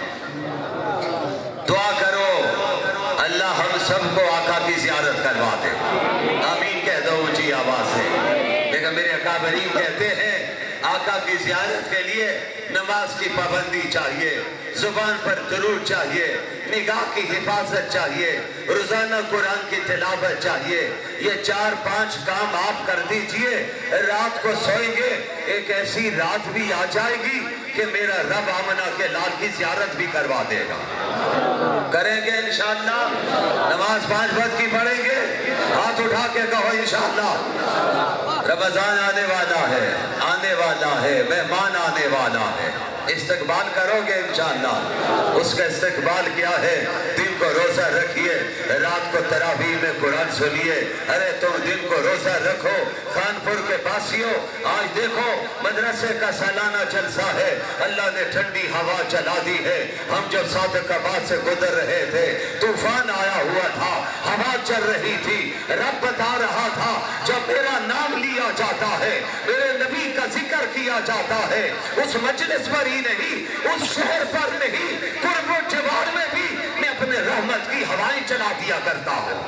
دعا کرو اللہ ہم سب کو آقا کی زیارت کروا دے، آمین کہہ دو اونچی آواز سے۔ لیکن میرے اکابرین کہتے ہیں آقا کی زیارت کے لیے نماز کی پابندی چاہیے، زبان پر درود چاہیے، نگاہ کی حفاظت چاہیے، روزانہ قرآن کی تلاوت چاہیے۔ یہ چار پانچ کام آپ کر دیجئے، رات کو سوئیں گے، ایک ایسی رات بھی آ جائے گی کہ میرا رب آمنہ کے لال کی زیارت بھی کروا دے گا۔ کریں گے انشاءاللہ؟ نماز پانچ وقت کی پڑھیں گے؟ ہاتھ اٹھا کے کہو انشاءاللہ۔ رمضان آنے والا ہے، آنے والا ہے، مہمان آنے والا ہے، استقبال کرو گے انشاءاللہ۔ اس کا استقبال کیا ہے؟ دن کو روزہ رکھیے، رات کو تراویح میں قرآن سنیے۔ ارے تم دن کو روزہ رکھو، خانپور کے پاسیوں آج دیکھو مدرسے کا سالانہ جلسہ ہے، اللہ نے ٹھنڈی ہوا چلا دی ہے۔ ہم جب صادق آباد سے گزر رہے تھے، طوفان آیا ہوا تھا، ہوا چل رہی تھی، رب بتا رہا تھا جب میرا نام لیا جاتا ہے، میرے نبی کا ذکر کیا جاتا ہے، اس مجلس پر ہی نہیں، اس شہر پر نہیں، قرب و جوار میں بھی میں اپنے رحمت کی ہوائیں چلا دیا کرتا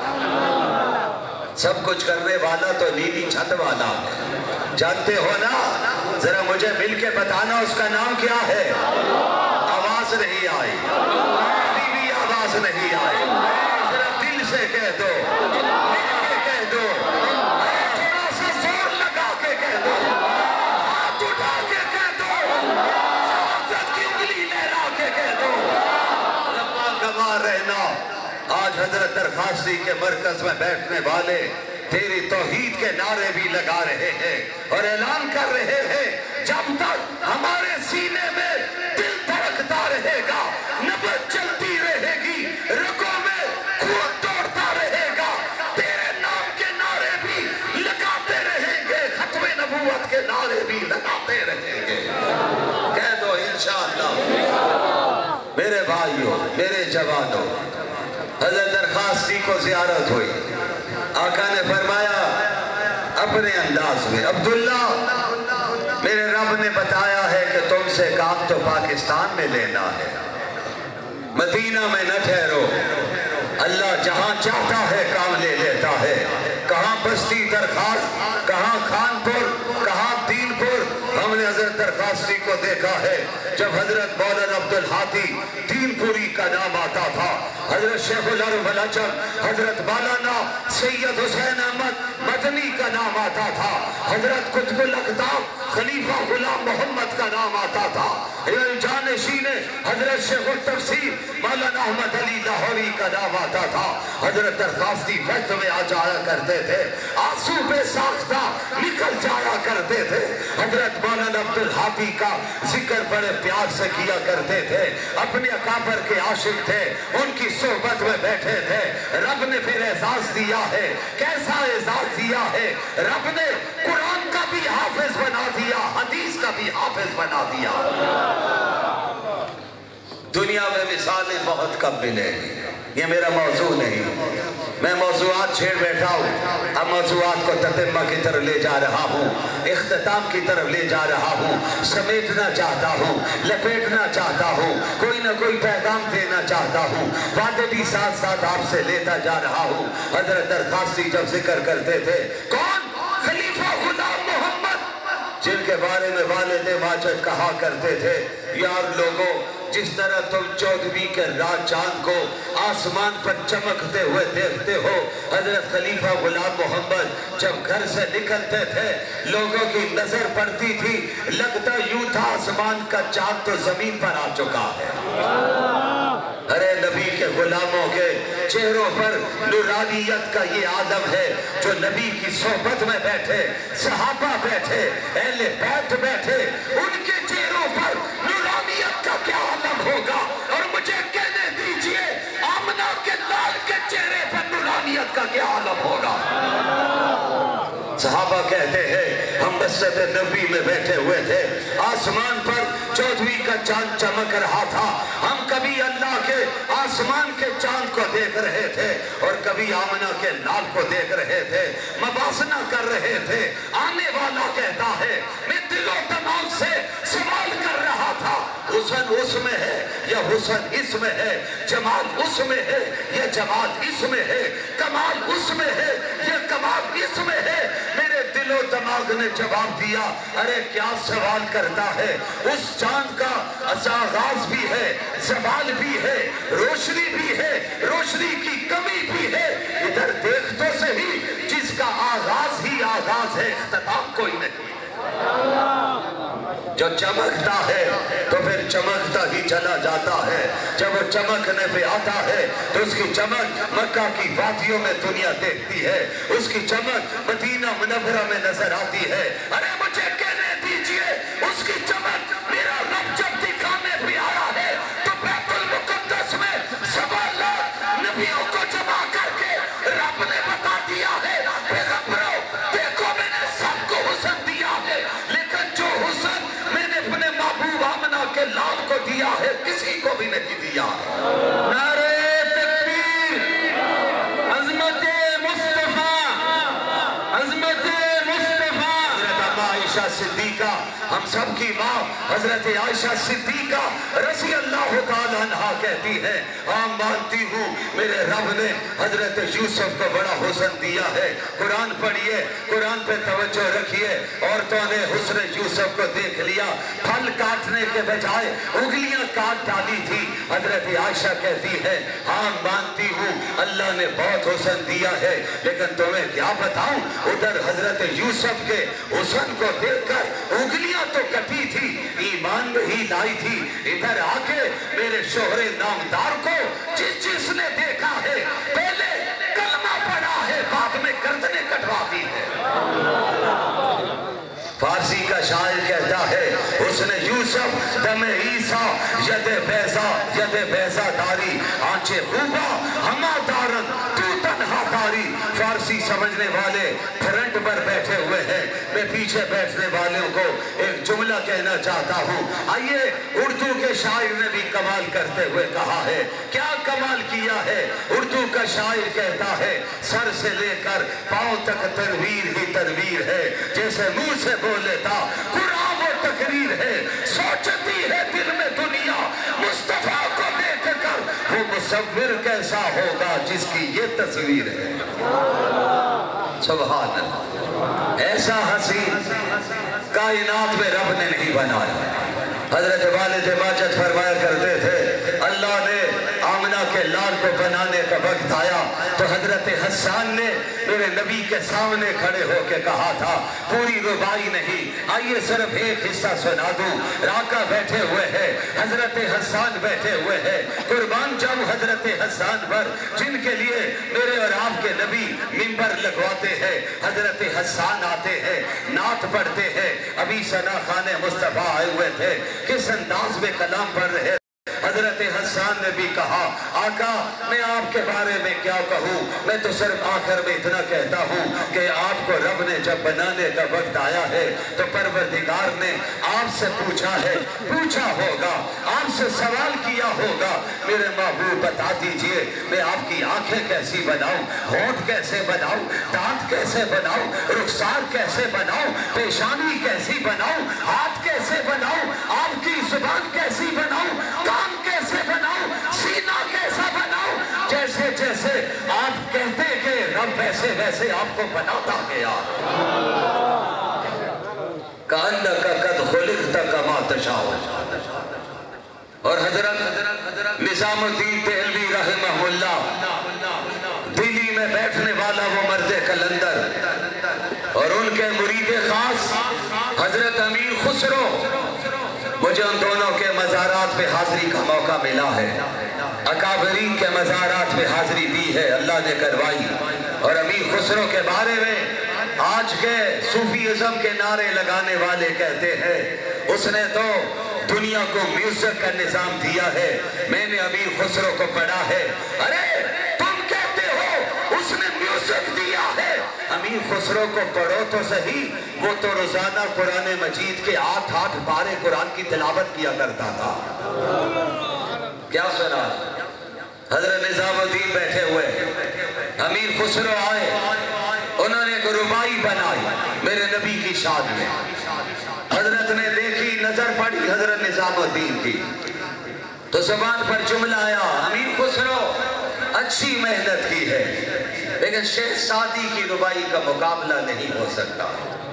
ہوں۔ سب کچھ کرنے والا تو نیلی چھت والا ہے، جانتے ہو نا؟ ذرا مجھے مل کے بتانا اس کا نام کیا ہے؟ آواز نہیں آئی، ابھی بھی آواز نہیں آئی، ذرا دل سے کہہ دو، مل کے کہہ دو، تھوڑا سا زور لگا کے کہہ دو، ہاتھ اٹھا کے کہہ دو، شہادت کی انگلی لہرا کے کہہ دو، لمبا گواہ رہنا۔ آج حضرت درخواستی کے مرکز میں بیٹھنے والے تیری توحید کے نعرے بھی لگا رہے ہیں اور اعلان کر رہے ہیں جب تک ہمارے سینے میں دل دھڑکتا رہے گا، نبض چلتی رہے گی، رگوں میں خون دوڑتا رہے گا، تیرے نام کے نعرے بھی لگاتے رہیں گے، ختم نبوت کے نعرے بھی لگاتے رہیں گے۔ کہہ دو انشاءاللہ۔ میرے بھائیوں، میرے جوانوں، حضرت درخواستی کو زیارت ہوئی، آقا نے فرمایا اپنے انداز میں، عبداللہ میرے رب نے بتایا ہے کہ تم سے کام تو پاکستان میں لینا ہے، مدینہ میں نہ ٹھہرو، اللہ جہاں چاہتا ہے کام لے لیتا ہے، کہاں بستی درخواست، کہاں خانپور، کہاں دین پور۔ ہم نے حضرت درخواستی کو دیکھا ہے جب حضرت مولانا عبدالحادی دین پوری کا نام آتا تھا، حضرت شیخ العرب العجم حضرت مولانا سید حسین احمد مدنی کا نام آتا تھا، حضرت قطب الاقطاب خلیفہ غلام محمد کا نام آتا تھا، جانشین حضرت شیخ التفسیر مولانا احمد علی لاہوری کا نام آتا تھا۔ حضرت درخواستی وقت میں آ جایا کرتے تھے، آنسو بے ساختہ نکل جایا کرتے تھے، حضرت مولانا عبدالحادی کا ذکر بڑے پیار سے کیا کرتے تھے، اپنے اکابر کے عاشق تھے، ان کی صحبت میں بیٹھے تھے۔ رب نے پھر اعزاز دیا ہے، کیسا اعزاز دیا ہے؟ رب نے قرآن کا بھی حافظ بنا دیا دنیا میں مثالیں بہت کم ملے گی، یہ میرا موضوع نہیں، میں موضوعات چھیڑ بیٹھا ہوں، اب موضوعات کو تتمہ کی طرف لے جا رہا ہوں، اختتام کی طرف لے جا رہا ہوں، سمیٹنا چاہتا ہوں، لپیٹنا چاہتا ہوں، کوئی نہ کوئی پیغام دینا چاہتا ہوں، وعدے بھی ساتھ ساتھ آپ سے لیتا جا رہا ہوں۔ حضرت درخواستی جب ذکر کرتے تھے، کون؟ خلیفہ غلام محمد، جن کے بارے میں والد ماجد کہا کرتے تھے، یار لوگوں جس طرح تم چودھویں کے رات چاند کو آسمان پر چمکتے ہوئے دیکھتے ہو، حضرت خلیفہ غلام محمد جب گھر سے نکلتے تھے لوگوں کی نظر پڑتی تھی، لگتا یوں تھا آسمان کا چاند تو زمین پر آ چکا ہے۔ ارے نبی کے غلاموں کے چہروں پر نورانیت کا یہ عالم ہے، جو نبی کی صحبت میں بیٹھے، صحابہ بیٹھے، اہل بیت بیٹھے، ان کے چہروں پر نورانیت کا کیا عالم ہوگا؟ اور مجھے کہنے دیجئے آمنہ کے لال کے چہرے پر نورانیت کا کیا عالم ہوگا؟ صحابہ کہتے ہیں ہم مسجد نبی میں بیٹھے ہوئے تھے، آسمان پر چودھویں کا چاند چمک رہا تھا، ہم کبھی اللہ کے آسمان کے چاند کو دیکھ رہے تھے اور کبھی آمنہ کے لال کو دیکھ رہے تھے، موازنہ کر رہے تھے۔ آنے والا کہتا ہے میں دل و دماغ سے سوال کر رہا تھا، حسن اس میں ہے یا حسن اس میں ہے، جمال اس میں ہے یا جمال اس میں ہے، کمال اس میں ہے یا کمال اس میں ہے۔ میرے دل و دماغ نے جواب دیا، ارے کیا سوال کرتا ہے، اس چاند کا آغاز بھی ہے، زوال بھی ہے، روشنی بھی ہے، روشنی کی کمی بھی ہے، ادھر دیکھ تو صحیح جس کا آغاز ہی آغاز ہے، اختتام کوئی نہیں۔ جو چمکتا ہے تو پھر چمکتا ہی چلا جاتا ہے، جب وہ چمکنے پہ آتا ہے تو اس کی چمک مکہ کی وادیوں میں دنیا دیکھتی ہے، اس کی چمک مدینہ منورہ میں نظر آتی ہے۔ ارے مجھے کہنے دیجئے اس کی چمک میرا رب جب دکھانے پہ آیا ہے تو بیت المقدس میں سوا لاکھ نبیوں کو جمع کر کے رب نے بتا دیا ہے، پیغمبروں دیکھو میں نے سب کو حسن دیا ہے، لیکن جو حسن میں نے اپنے محبوب آمنہ کے لال کو دیا ہے کسی کو بھی نہیں دیا۔ نعرہ تکبیر، عظمت مصطفیٰ، عظمت مصطفیٰ۔ حضرت اماں عائشہ صدیقہ، ہم سب کی ماں حضرت عائشہ صدیقہ رضی اللہ تعالیٰ عنہ کہتی ہے، ہاں مانتی ہوں میرے رب نے حضرت یوسف کو بڑا حسن دیا ہے۔ قرآن پڑھیے، قرآن پہ توجہ رکھیے، عورتوں نے حسن یوسف کو دیکھ لیا، پھل کاٹنے کے بجائے انگلیاں کاٹ ڈالی تھی۔ حضرت عائشہ کہتی ہے ہاں مانتی ہوں اللہ نے بہت حسن دیا ہے، لیکن تمہیں کیا بتاؤں ادھر حضرت یوسف کے حسن کو دیکھ کر انگلیاں تو کٹی تھی، ایمان نہیں لائی تھی، ادھر آ کے میرے شوہر نامدار کو جس جس نے دیکھا ہے پہلے کلمہ پڑھا ہے بعد میں گردنیں کٹوا دی ہے۔ فارسی کا شاعر کہتا ہے حسن یوسف دم عیسیٰ ید بیضا ید بیضا داری آنچے خوبا ہما دارن تو تنہا داری۔ فارسی سمجھنے والے فرنٹ پر بیٹھے ہوئے ہیں، میں پیچھے بیٹھنے والوں کو ایک جملہ کہنا چاہتا ہوں۔ آئیے اردو کے شاعر نے بھی کمال کرتے ہوئے کہا ہے، کیا کمال کیا ہے؟ اردو کا شاعر کہتا ہے سر سے لے کر پاؤں تک تنویر ہی تنویر ہے، جیسے منہ سے بولے تھا قرآن و تقریر ہے، سوچتی ہے دل میں دنیا مصطفیٰ کو دیکھ کر وہ مصور کیسا ہوگا جس کی یہ تصویر ہے۔ سبحان اللہ، ایسا حسین کائنات میں رب نے نہیں بنایا۔ حضرت والد ماجد فرمایا کرتے تھے اللہ نے آمنہ کے لال کو بنانے کا وقت آیا تو حضرت حسان نے میرے نبی کے سامنے کھڑے ہو کے کہا تھا، پوری ربائی نہیں، آئیے صرف ایک حصہ سنا دوں۔ راکا بیٹھے ہوئے ہیں، حضرت حسان بیٹھے ہوئے ہیں، قربان جاؤں حضرت حسان پر جن کے لیے میرے اور آپ کے نبی منبر لگواتے ہیں۔ حضرت حسان آتے ہیں، نعت پڑھتے ہیں، ابھی ثنا خان مصطفیٰ آئے ہوئے تھے، کس انداز میں کلام پڑھ رہے۔ حضرت حسان نے بھی کہا آقا میں آپ کے بارے میں کیا کہوں، میں تو صرف آخر میں اتنا کہتا ہوں کہ آپ کو رب نے جب بنانے کا وقت آیا ہے تو پروردگار نے آپ سے پوچھا ہے، پوچھا ہوگا، آپ سے سوال کیا ہوگا، میرے محبوب بتا دیجئے میں آپ کی آنکھیں کیسی بناؤں، ہونٹ کیسے بناؤں، دانت کیسے بناؤں، رخسار کیسے بناؤں، پیشانی کیسی بناؤں، ہاتھ کیسے بناؤں، آپ کی زبان کیسی بناؤں، کان کیسے بناؤں، سینہ کیسا بناؤں، جیسے جیسے آپ کہتے کہ رب ویسے ویسے آپ کو بناتا گیا۔ کَأَنَّكَ قَدْ خُلِقْتَ كَمَا تَشَاءُ۔ اور حضرت نظام الدین دہلوی رحمہ اللہ، دلی میں بیٹھنے والا وہ مرد کلندر، اور ان کے مرید خاص حضرت امیر خسرو، مجھے ان دونوں کے مزارات پہ حاضری کا موقع ملا ہے، اکابرین کے مزارات پہ حاضری دی ہے، اللہ نے کروائی۔ اور امیر خسرو کے بارے میں آج کے صوفیزم کے نعرے لگانے والے کہتے ہیں اس نے تو دنیا کو میوزک کا نظام دیا ہے، میں نے امیر خسرو کو پڑھا ہے۔ ارے تم کہتے ہو اس نے میوزک دیا ہے، امیر خسرو کو پڑھو تو صحیح، وہ تو روزانہ قرآن مجید کے آٹھ آٹھ بارے قرآن کی تلاوت کیا کرتا تھا۔ کیا سنا؟ حضرت نظام الدین بیٹھے ہوئے، امیر خسرو آئے، انہوں نے ایک ربائی بنائی میرے نبی کی شان میں، حضرت نے دیکھی، نظر پڑی حضرت نظام الدین کی، تو زبان پر جملہ آیا، امیر خسرو اچھی محنت کی ہے لیکن شیخ سعدی کی ربائی کا مقابلہ نہیں ہو سکتا۔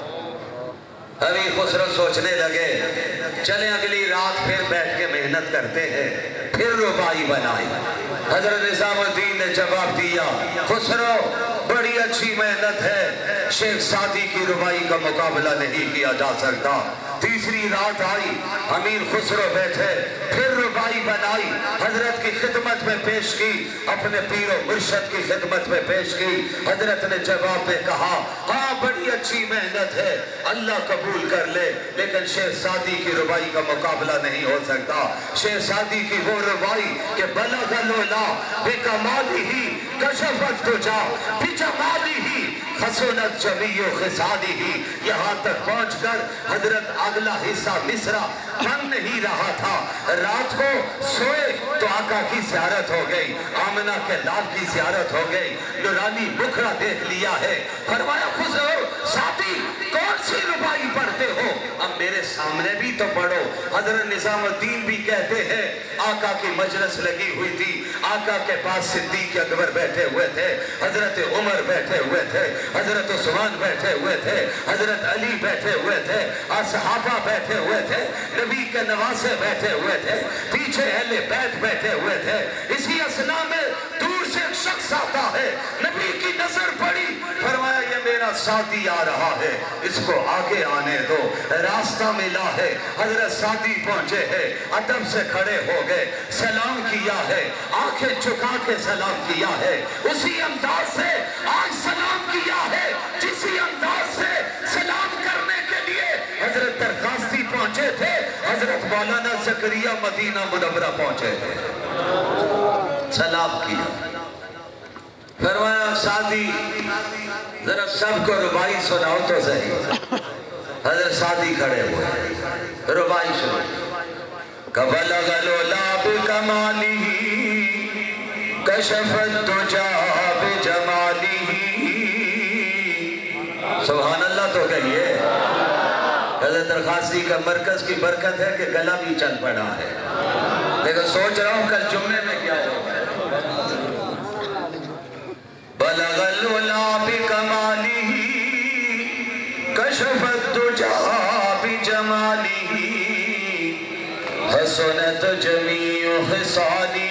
امیر خسرو سوچنے لگے چلیں اگلی رات پھر بیٹھ کے محنت کرتے ہیں، پھر ربائی بنائی۔ حضرت نظام الدین نے جواب دیا، خسرو بڑی اچھی محنت ہے، شیخ سعدی کی ربائی کا مقابلہ نہیں کیا جا سکتا۔ تیسری رات آئی، امیر خسرو بیٹھے، پھر ربائی بنائی، حضرت کی خدمت میں پیش کی، اپنے پیر و مرشد کی خدمت میں پیش کی۔ حضرت نے جواب میں کہا ہاں بڑی اچھی محنت ہے، اللہ قبول کر لے، لیکن شیخ سعدی کی ربائی کا مقابلہ نہیں ہو سکتا۔ شیخ سعدی کی وہ ربائی کہ بلغ العلا بکمالہ کشف الدجا بجمالہ حسنت جمیع خصالہ، یہاں تک پہنچ کر حضرت اگلا حصہ مصرع بن نہیں رہا تھا، رات کو سوئے تو آقا کی زیارت ہو گئی، آمنہ کے لال کی زیارت ہو گئی، نورانی بکھرا دیکھ لیا ہے، فرمایا خسرو ساتھی کون سی ربائی پڑھتے ہو، اب میرے سامنے بھی تو پڑھو۔ حضرت نظام الدین بھی کہتے ہیں آقا کی مجلس لگی ہوئی تھی، آقا کے پاس صدیق اکبر بیٹھے ہوئے تھے، حضرت عمر بیٹھے ہوئے تھے، حضرت عثمان بیٹھے ہوئے تھے، حضرت علی بیٹھے ہوئے تھے، صحابہ بیٹھے ہوئے تھے، نبی کے نواسے بیٹھے ہوئے تھے، پیچھے اہل بیت بیٹھے ہوئے تھے۔ اسی اثناء میں دور سے ایک شخص آتا ہے، نبی کی نظر پڑی، فرمایا یہ میرا ساتھی آ رہا ہے، اس کو آگے آنے دو۔ راستہ ملا ہے، حضرت ساتھی پہنچے ہیں، ادب سے کھڑے ہو گئے، سلام کیا ہے، آنکھیں چکا کے سلام کیا ہے، اسی انداز سے آج سلام کیا ہے جسی انداز سے سلام کرنے کے لیے حضرت درخواستی پہنچے تھے، حضرت مولانا زکریا مدینہ منورہ پہنچے تھے، سلام کیا، فرمایا ساتھی ذرا سب کو ربائی سناؤ تو صحیح۔ حضرت ساتھی کھڑے ہوئے، ربائی شروع، کَبَلَغَ الْعُلَا بِکَمَالِهِ کَشَفَ الدُّجَا بِجَمَالِهِ۔ سبحان اللہ تو کہیے، حضرت درخواستی کا مرکز کی برکت ہے کہ گلا بھی چل پڑا ہے، لیکن سوچ رہا ہوں کل جمعے میں کیا ہوگا۔ بلغ العلا بکمالہ کشف الدجا بجمالہ حسنت جمیع خصالہ۔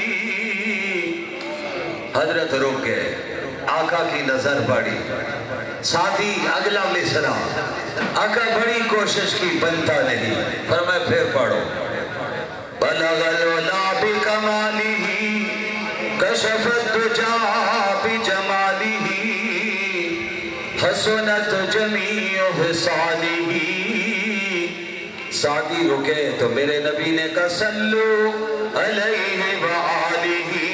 حضرت رک گئے، آقا کی نظر پڑی، ساتھی اگلا مصرع، آقا بڑی کوشش کی بنتا نہیں، فرمایا پھر پڑھو، بلغ العلا بکمالہ کشف الدجا بجمالہ حسنت جمیع خصالہ۔ ساتھی رکے تو میرے نبی نے کہا صلو علیہ وآلہ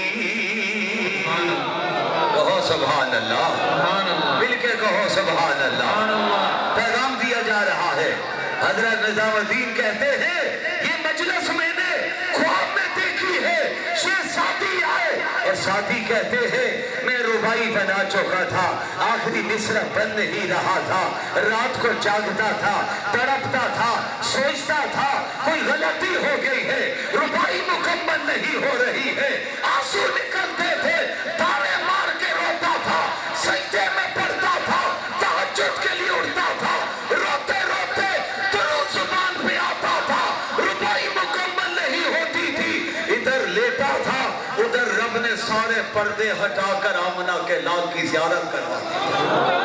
सुभान अल्लाह। पैगाम दिया जा रहा है। हजरत निजामुद्दीन कहते हैं ये मजलिस मैंने ख्वाब में देखी है। शेख सादी आए और सादी कहते हैं मैं रुबाई बना चुका था, आखिरी मिसरा बन नहीं रहा था, रात को जागता था, तड़पता था, सोचता था कोई गलती हो गई है, रुबाई मुकम्मल नहीं हो रही है, आंसू निकलते थे, तारे मार के रोता था, सजदे में पड़ता था, तहज्जुद के लिए उठता था, रोते रोते दुरूद ज़ुबान पे आता था, रुबाई मुकम्मल नहीं होती थी, इधर लेटा था, उधर रब ने सारे पर्दे हटाकर आमना के लाल की ज़ियारत करवा दी।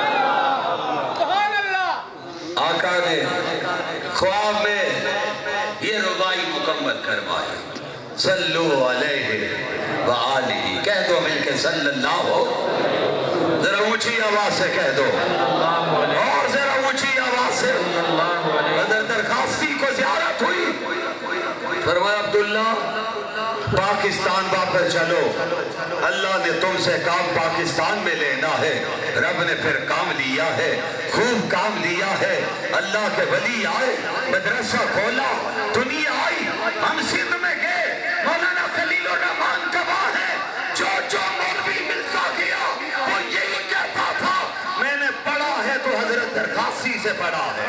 आका ने ख्वाब में ये रुबाई मुकम्मल करवाई। सल्लु अलैहि व आलिही, कह दो मिलके सल्लल्लाहु, जरा ऊंची आवाज से कह दो, और जरा ऊंची आवाज से। हज़रत दरखास्ती को ज़ियारत हुई, फरमाया अब्दुल्ला पाकिस्तान वापस चलो, अल्लाह ने तुमसे काम पाकिस्तान में लेना है। रब ने फिर काम लिया है, खूब काम लिया है। अल्लाह के वली आए, मदरसा खोला, दुनिया आई, हम सिंध में गए, मौलाना खलीलुर रहमान गवाह है, जो जो मौलवी मिलता गया वो यही कहता था मैंने पढ़ा है तो हजरत दरखास्ती से पढ़ा है।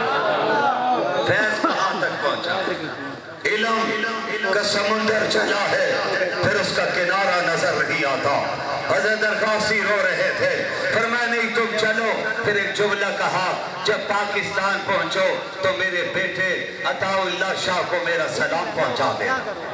फैज़ कहाँ तक पहुंचा? इल्म का समुंदर चला है, फिर उसका किनारा नजर नहीं आता। हज़रत दरखास्ती रो रहे थे, फरमाया नहीं तुम चलो। फिर एक जुमला कहा, जब पाकिस्तान पहुंचो तो मेरे बेटे अताउल्लाह शाह को मेरा सलाम पहुंचा दे।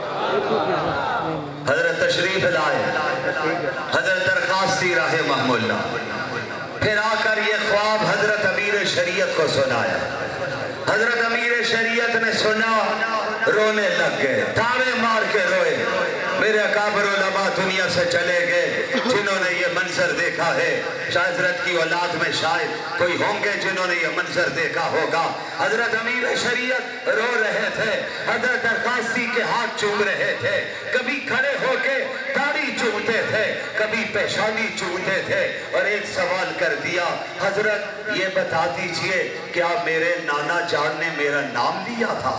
हजरत तशरीफ लाए हजरत दरखास्ती रहमहुल्लाह, फिर आकर ये ख्वाब हजरत अमीर शरीयत को सुनाया। हजरत अमीर शरीयत ने सुना, रोने लग गए, तारे मार के रोए। मेरे अकाबर उलमा दुनिया से चले गए जिन्होंने ये मंजर देखा है। हजरत की औलाद में शायद कोई होंगे जिन्होंने ये मंजर देखा होगा। हजरत अमीर शरीयत रो रहे थे, हजरत दरखास्ती के हाथ चूम रहे थे, कभी खड़े होके दाढ़ी चूमते थे, कभी पेशानी चूमते थे, और एक सवाल कर दिया, हजरत ये बता दीजिए क्या मेरे नाना जान ने मेरा नाम लिया था?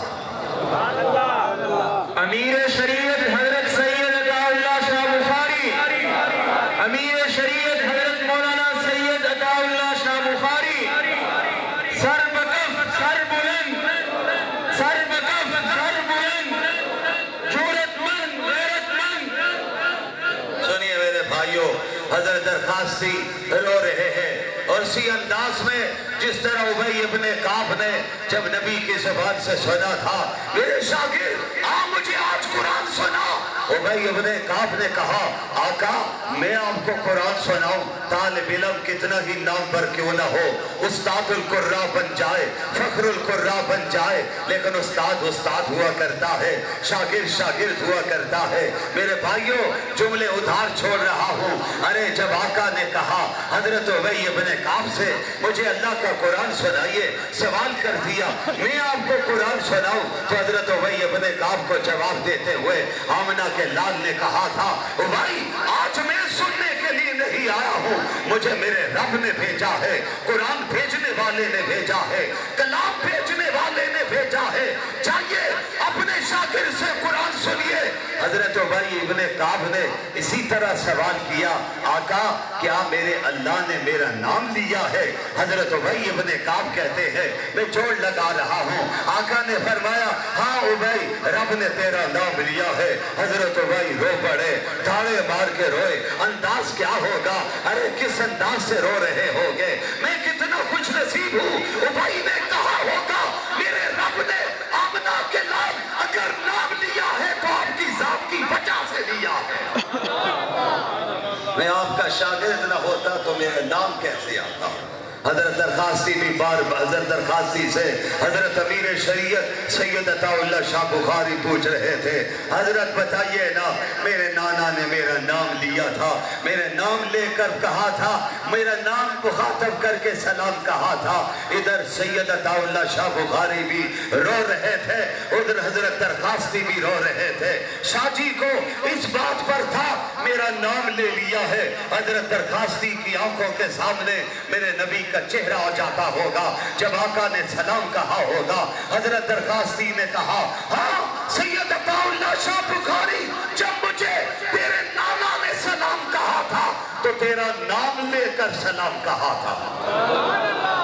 अमीर शरीयत हजरत सैयद अताउल्लाह शाह बुखारी, अमीर शरीयत हजरत मौलाना सैयद अताउल्लाह शाह बुखारी, सर बकफ सर बुलंद, सर बकफ सर बुलंद, जुरतमंद गैरतमंद। सुनिए मेरे भाइयों, हजरत दरखास्ती रो रहे हैं, और इसी अंदाज में जिस तरह उबई इब्ने काब ने जब नबी की ज़बान से सुना था, मेरे शागिर्द आ मुझे आज कुरान सुना। उबई इब्ने काब ने कहा, आका मैं आपको कुरान सुनाऊं, तालिब इल्म कितना ही नाम पर क्यों ना हो, उस्तादुल कुर्रा बन जाए, फखरुल कुर्रा बन जाए, लेकिन उस्ताद उस्ताद हुआ करता है, शागिर्द शागिर्द हुआ करता है। मेरे भाइयों जुमले उधार छोड़ रहा हूँ। अरे जब आका ने कहा हजरत उबई इब्ने काब से मुझे अल्लाह का कुरान सुनाइए, सवाल कर दिया मैं आपको कुरान सुनाऊं, तो हजरत उबई इब्ने काब को जवाब देते हुए आमना के लाल ने कहा था, उबई आज मैं सुनने के लिए नहीं आया हूँ, मुझे मेरे रब ने भेजा है, कुरान भेजने वाले ने भेजा है, कलाम भेजने वाले ने भेजा है, जाइए अपने शागिर्द से कुरान सुनिए। हजरत उबई इब्ने काब ने इसी तरह सवाल किया, आका क्या मेरे अल्लाह ने मेरा नाम लिया है? हजरत उबई इब्ने काब कहते हैं मैं जोड़ लगा रहा हूँ। आका ने फरमाया, हाँ उबई रब ने तेरा नाम लिया है। हजरत उबई रो पड़े, ताड़े मार के रोए। अंदाज क्या होगा? अरे किस अंदाज से रो रहे होगे? मैं कितना खुश नसीब हूँ। उबई ने कहा होगा मेरे रब ने आमना के नाम अगर नाम लिया है तो आपकी जात की वजह से लिया है। मैं आपका शागिर्द न होता तो मेरा नाम कैसे आता? हजरत दरखास्ती भी बार हजरत दरखास्ती से हजरत अमीर शरीयत सैयद अताउल्लाह शाह बुखारी पूछ रहे थे, हजरत बताइए ना मेरे नाना ने मेरा नाम लिया था, मेरे नाम लेकर कहा था, मेरा नाम मुखातब करके सलाम कहा था। इधर सैयद अताउल्लाह शाह बुखारी भी रो रहे थे, उधर हजरत दरखास्ती भी रो रहे थे। शाह जी को इस बात पर था میرا نام لے لیا ہے، حضرت درخواستی کی آنکھوں کے سامنے میرے نبی کا چہرہ آ جاتا ہوگا۔ جب آقا نے سلام کہا ہوگا، حضرت درخواستی نے کہا، ہاں سید عطا اللہ شاہ بخاری، جب مجھے تیرے نانا نے سلام کہا تھا تو تیرا نام لے کر سلام کہا تھا۔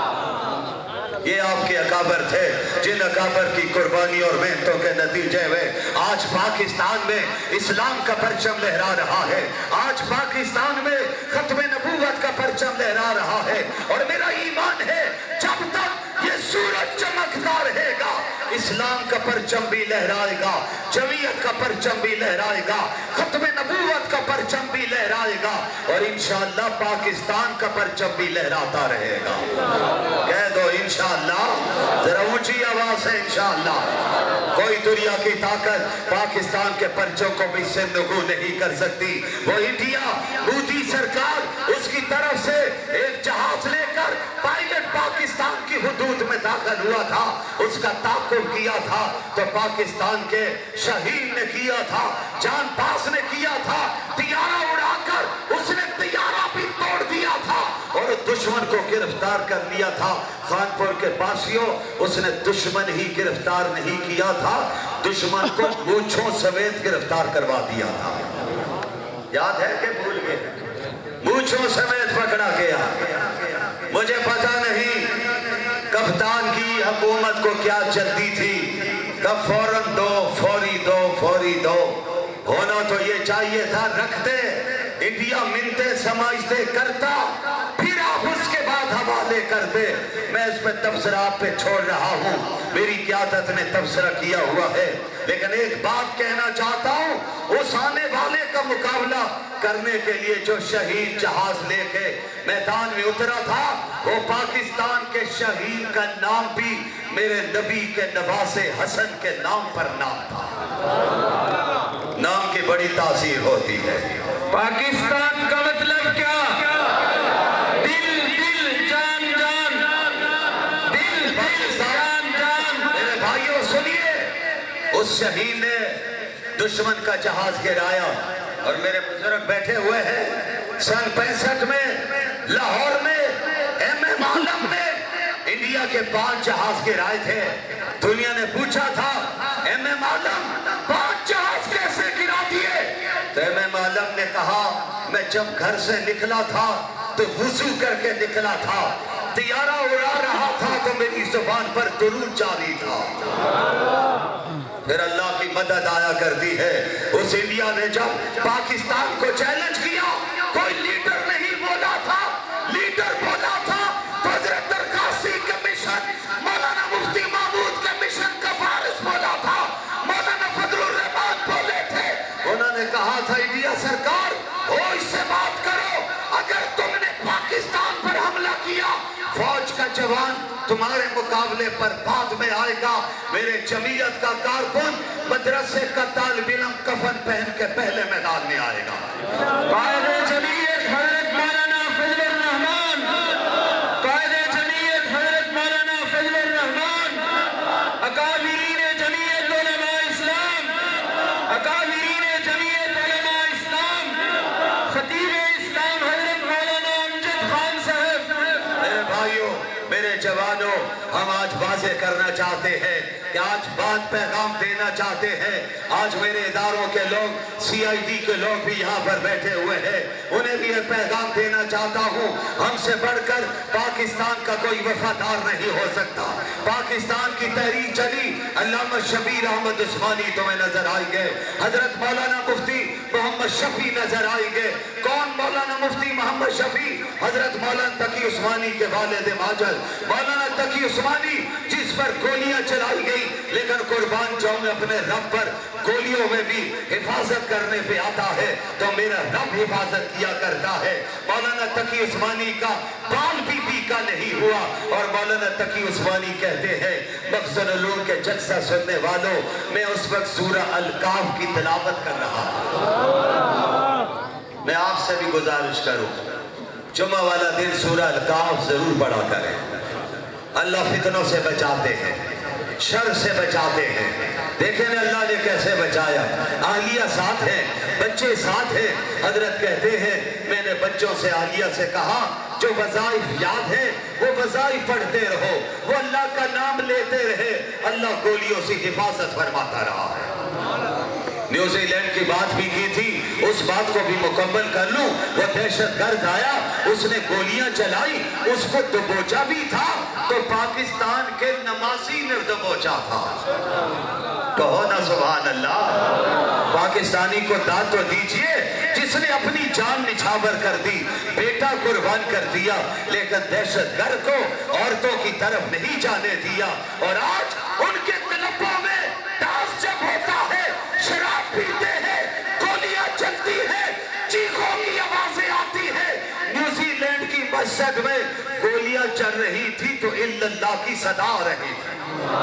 یہ آپ کے اکابر تھے، جن اکابر کی قربانی اور محنتوں کے نتیجے میں آج پاکستان میں اسلام کا پرچم لہرا رہا ہے، آج پاکستان میں ختم نبوت کا پرچم لہرا رہا ہے۔ اور میرا ایمان ہے جب تک یہ سورج چمکتا رہے گا، اسلام کا پرچم بھی لہرائے گا، جمعیت کا پرچم بھی لہرائے گا، ختم نبوت کا پرچم بھی لہرائے گا، اور انشاءاللہ پاکستان کا پرچم بھی لہراتا رہے گا۔ کہہ دو انشاءاللہ، ذرا اونچی آواز ہے انشاءاللہ۔ کوئی دنیا کی طاقت پاکستان کے پرچم کو بھی سے نگو نہیں کر سکتی۔ وہ انڈیا، مودی سرکار، اس کی طرف سے ایک جہاز لے کر پائلٹ پاکستان کی حدود میں داخل ہوا تھا، اس کا تعاقب کیا تھا تو پاکستان کے شہید نے کیا تھا، جان باز نے کیا تھا، طیارہ اڑا کر اس نے طیارہ بھی توڑ دیا تھا اور دشمن کو گرفتار کر لیا تھا۔ خانپور کے پاسیوں، اس نے دشمن ہی گرفتار نہیں کیا تھا، دشمن کو مونچھوں سمیت گرفتار کروا دیا تھا۔ یاد ہے کہ بھول گئے؟ مونچھوں سمیت پکڑا گیا۔ مجھے پتہ نہیں کپتان کی حکومت کو کیا جلدی تھی، کب فوراً دو، فوری دو، فوری دو۔ ہونا تو یہ چاہیے تھا رکھ دے، انڈیا منتے سمجھتے کرتا، پھر آپ اس کے بعد حوالے کر دے۔ میں اس پہ تبصرہ آپ پہ چھوڑ رہا ہوں، میری قیادت نے تبصرہ کیا ہوا ہے، لیکن ایک بات کہنا چاہتا ہوں، اس آنے والے کا مقابلہ کرنے کے لیے جو شہید جہاز لے کے میدان میں اترا تھا، وہ پاکستان کے شہید کا نام بھی میرے نبی کے نواسے حسن کے نام پر نام تھا۔ نام کی بڑی تاثیر ہوتی ہے۔ پاکستان کا مطلب کیا؟ دل دل جان جان، دل دل جان جان۔ میرے بھائیوں سنیے، اس شہید نے دشمن کا جہاز گرایا، اور میرے بزرگ بیٹھے ہوئے ہیں، سن پینسٹھ میں لاہور میں ایم ایم عالم نے انڈیا کے پانچ جہاز گرائے تھے۔ دنیا نے پوچھا تھا، ایم ایم عالم پانچ جہاز کیسے گرا دیے؟ تو ایم ایم عالم نے کہا، میں جب گھر سے نکلا تھا تو وضو کر کے نکلا تھا، طیارہ اڑا رہا تھا تو میری زبان پر درود جاری تھا۔ پھر اللہ کی مدد آیا کرتی ہے۔ اس انڈیا نے جب پاکستان کو چیلنج کیا، کوئی لیڈر نہیں بولا تھا، لیڈر بولا تھا تو حضرت درخواستی کے مشن، مولانا مفتی محمود کے مشن کا فارس بولا تھا، مولانا فضل الرحمان بولے تھے۔ انہوں نے کہا تھا، انڈیا سرکار ہو اس سے بات کرو، اگر تم نے پاکستان پر حملہ کیا، فوج کا جوان تمہارے مقابلے پر بعد میں آئے گا۔ میرے جمعیت کا کارکن مدرسے کا طالب علم کفن پہن کے پہلے میدان میں آئے گا۔ قائد جمعیت حضرت مولانا فضل الرحمان، قائد جمعیت حضرت مولانا فضل الرحمان، اکابرین جمعیت علماء اسلام، اکابرین جمعیت علماء اسلام، خطیب اسلام حضرت مولانا امجد خان صاحب۔ میرے بھائیوں، میرے جوانوں، ہم آج واضح کرنا چاہتے ہیں کہ آج بات پیغام دینا چاہتے ہیں۔ آج میرے اداروں کے لوگ، سی آئی ڈی کے لوگ بھی یہاں پر بیٹھے ہوئے ہیں، انہیں بھی یہ پیغام دینا چاہتا ہوں، ہم سے بڑھ کر پاکستان کا کوئی وفادار نہیں ہو سکتا۔ پاکستان کی تحریک چلی، علامہ شبیر احمد عثمانی تمہیں نظر آئیں گے، حضرت مولانا مفتی محمد شفیع نظر آئیں گے۔ کون مولانا مفتی محمد شفیع؟ حضرت مولانا تقی عثمانی کے والد ماجد، مولانا تقی عثمانی جس پر گولیاں چلائی گئی، لیکن قربان جاؤں میں اپنے رب پر گولیوں میں بھی حفاظت کرنے پہ آتا ہے تو میرا رب حفاظت کیا کرتا ہے۔ مولانا تقی عثمانی کا بال بھی بیکا نہیں ہوا، اور مولانا تقی عثمانی کہتے ہیں، مخزن علوم کے جلسہ سننے والوں، میں اس وقت سورہ الکاف کی تلاوت کر رہا تھا۔ میں آپ سے بھی گزارش کروں، جمعہ والا دن سورہ الکاف ضرور پڑھا کریں۔ اللہ فتنوں سے بچاتے ہیں، شر سے بچاتے ہیں، دیکھیں نا اللہ نے کیسے بچایا. اہلیہ ساتھ ہیں, بچے ساتھ ہیں. حضرت کہتے ہیں میں نے بچوں سے اہلیہ سے کہا جو وظائف یاد ہیں وہ وظائف پڑھتے رہو, وہ اللہ کا نام لیتے رہے, اللہ گولیوں سے حفاظت فرماتا رہا ہے. نیوزی لینڈ کی بات بھی کی تھی, اس بات کو بھی مکمل کر لوں. وہ دہشت گرد آیا, اس نے گولیاں چلائی, اس کو دبوچا بھی تھا تو پاکستان کے نمازی نے دبوچا تھا. کہو نا سبحان اللہ. پاکستانی کو داد تو دیجئے جس نے اپنی جان نچھاور کر دی, بیٹا قربان کر دیا, لیکن دہشت گرد کو عورتوں کی طرف نہیں جانے دیا. اور آج ان کے کلبوں میں ڈانس جب ہوتا ہے, شراب پیتے ہیں, گولیاں چلتی ہیں, چیخوں کی آوازیں آتی ہیں. نیوزی لینڈ کی مسجد میں گولیاں چل رہی تھی تو الا اللہ کی صدا آ رہی تھی.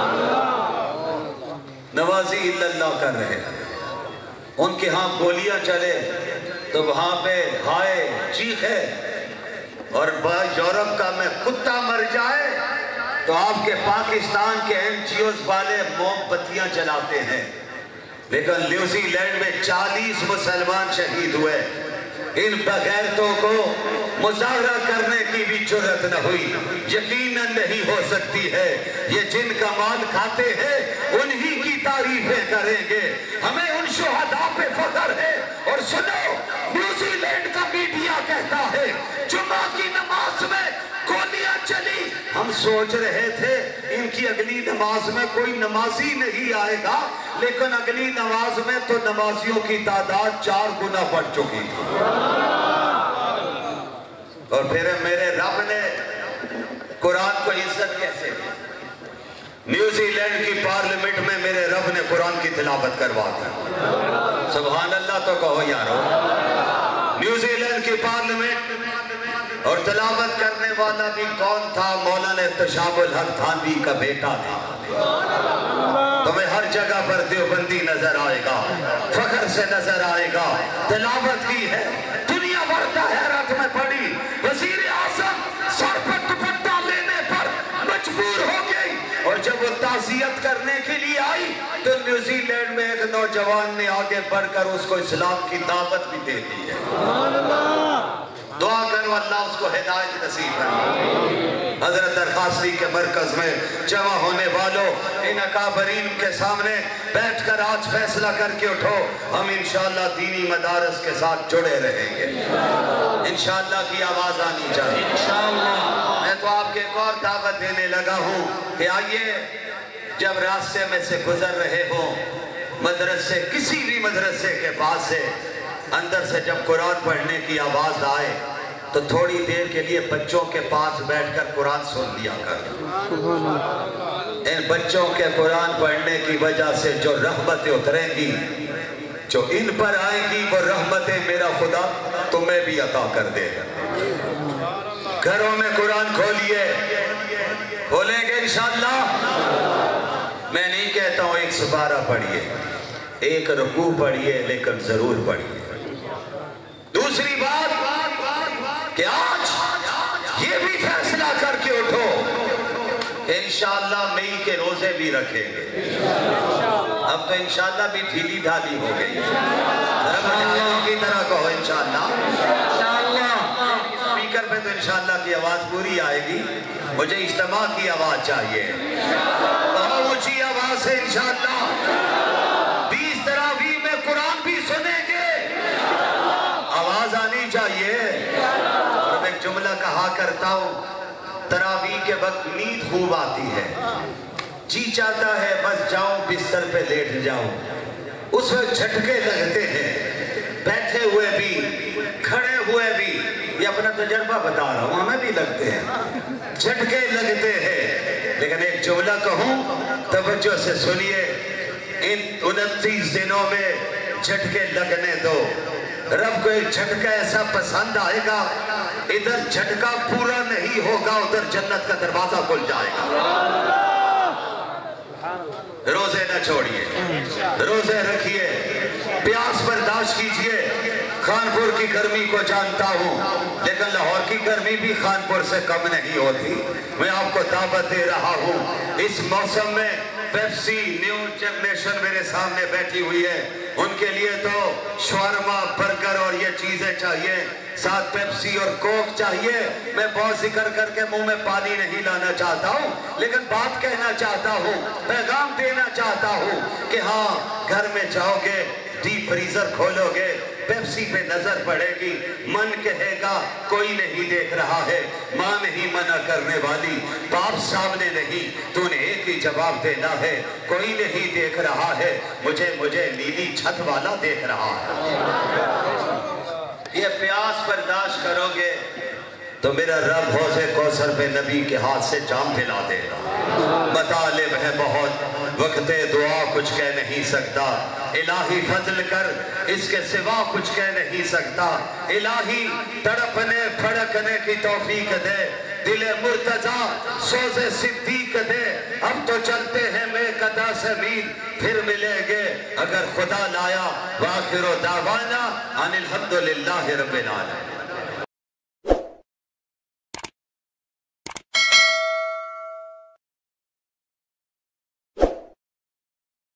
نوازی الا اللہ کر رہے ہیں. ان کے ہاں گولیاں چلے تو وہاں پہ ہائے چیخ ہے, اور یورپ کا میں کتا مر جائے تو آپ کے پاکستان کے این جی اوز والے موم بتیاں جلاتے ہیں. لیکن نیوزی لینڈ میں چالیس مسلمان شہید ہوئے. ان بغیرتوں کو مظاہرہ کرنے کی بھی جرات نہ ہوئی. یقیناً نہیں ہو سکتی ہے. یہ جن کا مال کھاتے ہیں انہی کی تعریفیں کریں گے. ہمیں ان شہداء پہ فخر ہے. اور سنو, نیوزی لینڈ کا میڈیا کہتا ہے جمعہ کی نماز میں گولیاں چلی. ہم سوچ رہے تھے ان کی اگلی نماز میں کوئی نمازی نہیں آئے گا, لیکن اگلی نماز میں تو نمازیوں کی تعداد چار گنا بڑھ چکی تھی. اور پھر میرے رب نے قرآن کو عزت کیسے دی. نیوزی لینڈ کی پارلیمنٹ میں میرے رب نے قرآن کی تلاوت کروا دی. سبحان اللہ تو کہو یارو. نیوزی لینڈ کی پارلیمنٹ, اور تلاوت کرنے والا بھی کون تھا؟ مولانا احتشام الحق تھانوی کا بیٹا تھا. تمہیں ہر جگہ پر دیوبندی نظر آئے گا, فخر سے نظر آئے گا. تلاوت کی ہے, دنیا بھر حیرت میں پڑی. وزیر اعظم سر پر دوپٹہ لینے پر مجبور ہو گئی, اور جب وہ تعزیت کرنے کے لیے آئی تو نیوزی لینڈ میں ایک نوجوان نے آگے بڑھ کر اس کو اسلام کی دعوت بھی دے دی ہے. دعا کرو اللہ اس کو ہدایت نصیب فرمائے. حضرت درخواستی کے مرکز میں جمع ہونے والوں, ان اکابرین کے سامنے بیٹھ کر آج فیصلہ کر کے اٹھو, ہم انشاءاللہ دینی مدارس کے ساتھ جڑے رہیں گے. انشاءاللہ کی آواز آنی چاہیے. انشاءاللہ میں تو آپ کے ایک اور دعوت دینے لگا ہوں کہ آئیے, جب راستے میں سے گزر رہے ہوں, مدرسے کسی بھی مدرسے کے پاس سے اندر سے جب قرآن پڑھنے کی آواز آئے تو تھوڑی دیر کے لیے بچوں کے پاس بیٹھ کر قرآن سن لیا کر. ان بچوں کے قرآن پڑھنے کی وجہ سے جو رحمتیں اتریں گی, جو ان پر آئیں گی, وہ رحمتیں میرا خدا تمہیں بھی عطا کر دے گا. گھروں میں قرآن کھولیے, کھولیں گے انشاءاللہ. میں نہیں کہتا ہوں ایک سپارہ پڑھیے, ایک رکوع پڑھیے, لیکن ضرور پڑھیے. دوسری بات کہ آج یہ بھی فیصلہ کر کے اٹھو کہ انشاءاللہ مئی کے روزے بھی رکھیں گے. اب تو انشاءاللہ بھی ڈھیلی ڈھالی ہو گئی. اللہ کی طرح کہو انشاءاللہ. اسپیکر پہ تو انشاءاللہ کی آواز پوری آئے گی, مجھے اجتماع کی آواز چاہیے. بہت اونچی آواز ہے انشاءاللہ. بیس تراویح میں قرآن بھی سنیں گے, آواز آنی چاہیے. اور میں ایک جملہ کہا کرتا ہوں, تراویح کے وقت نیند خوب آتی ہے, جی چاہتا ہے بس جاؤں بستر پہ لیٹ جاؤں. اس وقت جھٹکے لگتے ہیں, بیٹھے ہوئے بھی کھڑے ہوئے بھی. یہ اپنا تجربہ بتا رہا ہوں, ہمیں بھی لگتے ہیں, جھٹکے لگتے ہیں. لیکن ایک جملہ کہوں, توجہ سے سنیے, ان انتیس دنوں میں جھٹکے لگنے دو. رب کو ایک جھٹکا ایسا پسند آئے گا, ادھر جھٹکا پورا نہیں ہوگا, ادھر جنت کا دروازہ کھل جائے گا. روزے نہ چھوڑیے, روزے رکھیے, پیاس برداشت کیجئے, خانپور کی گرمی کو جانتا ہوں، لیکن لاہور کی گرمی بھی خانپور سے کم نہیں ہوتی۔ میں آپ کو دعوت دے رہا ہوں، اس موسم میں پیپسی نیو جنریشن میرے سامنے بیٹھی ہوئی ہے، ان کے لیے تو شورما برگر اور یہ چیزیں چاہیے، ساتھ پیپسی اور کوک چاہیے۔ میں بہت ذکر کر کے منہ میں پانی نہیں لانا چاہتا ہوں، لیکن بات کہنا چاہتا ہوں، پیغام دینا چاہتا ہوں کہ ہاں، گھر میں جاؤ گے، ڈیپ فریزر کھولو گے، پیپسی پہ نظر پڑے گی، من کہے گا کوئی نہیں دیکھ رہا ہے، ماں نہیں منع کرنے والی، باپ سامنے نہیں، تو نے ایک ہی جواب دینا ہے، کوئی نہیں دیکھ رہا ہے، مجھے مجھے نیلی چھت والا دیکھ رہا ہے۔ یہ پیاس برداشت کرو گے تو میرا رب حوض کوثر پہ نبی کے ہاتھ سے جام پلا دے گا۔ مطالب ہے بہت، وقت دعا کچھ کہہ نہیں سکتا، الہی فضل کر اس کے سوا کچھ کہہ نہیں سکتا، الہی تڑپنے پھڑکنے کی توفیق دے، دل مرتضیٰ سوز صدیق دے، اب تو چلتے ہیں میں قدا سے مین، پھر ملیں گے اگر خدا لایا، وآخر دعوانا ان الحمدللہ رب العالمین۔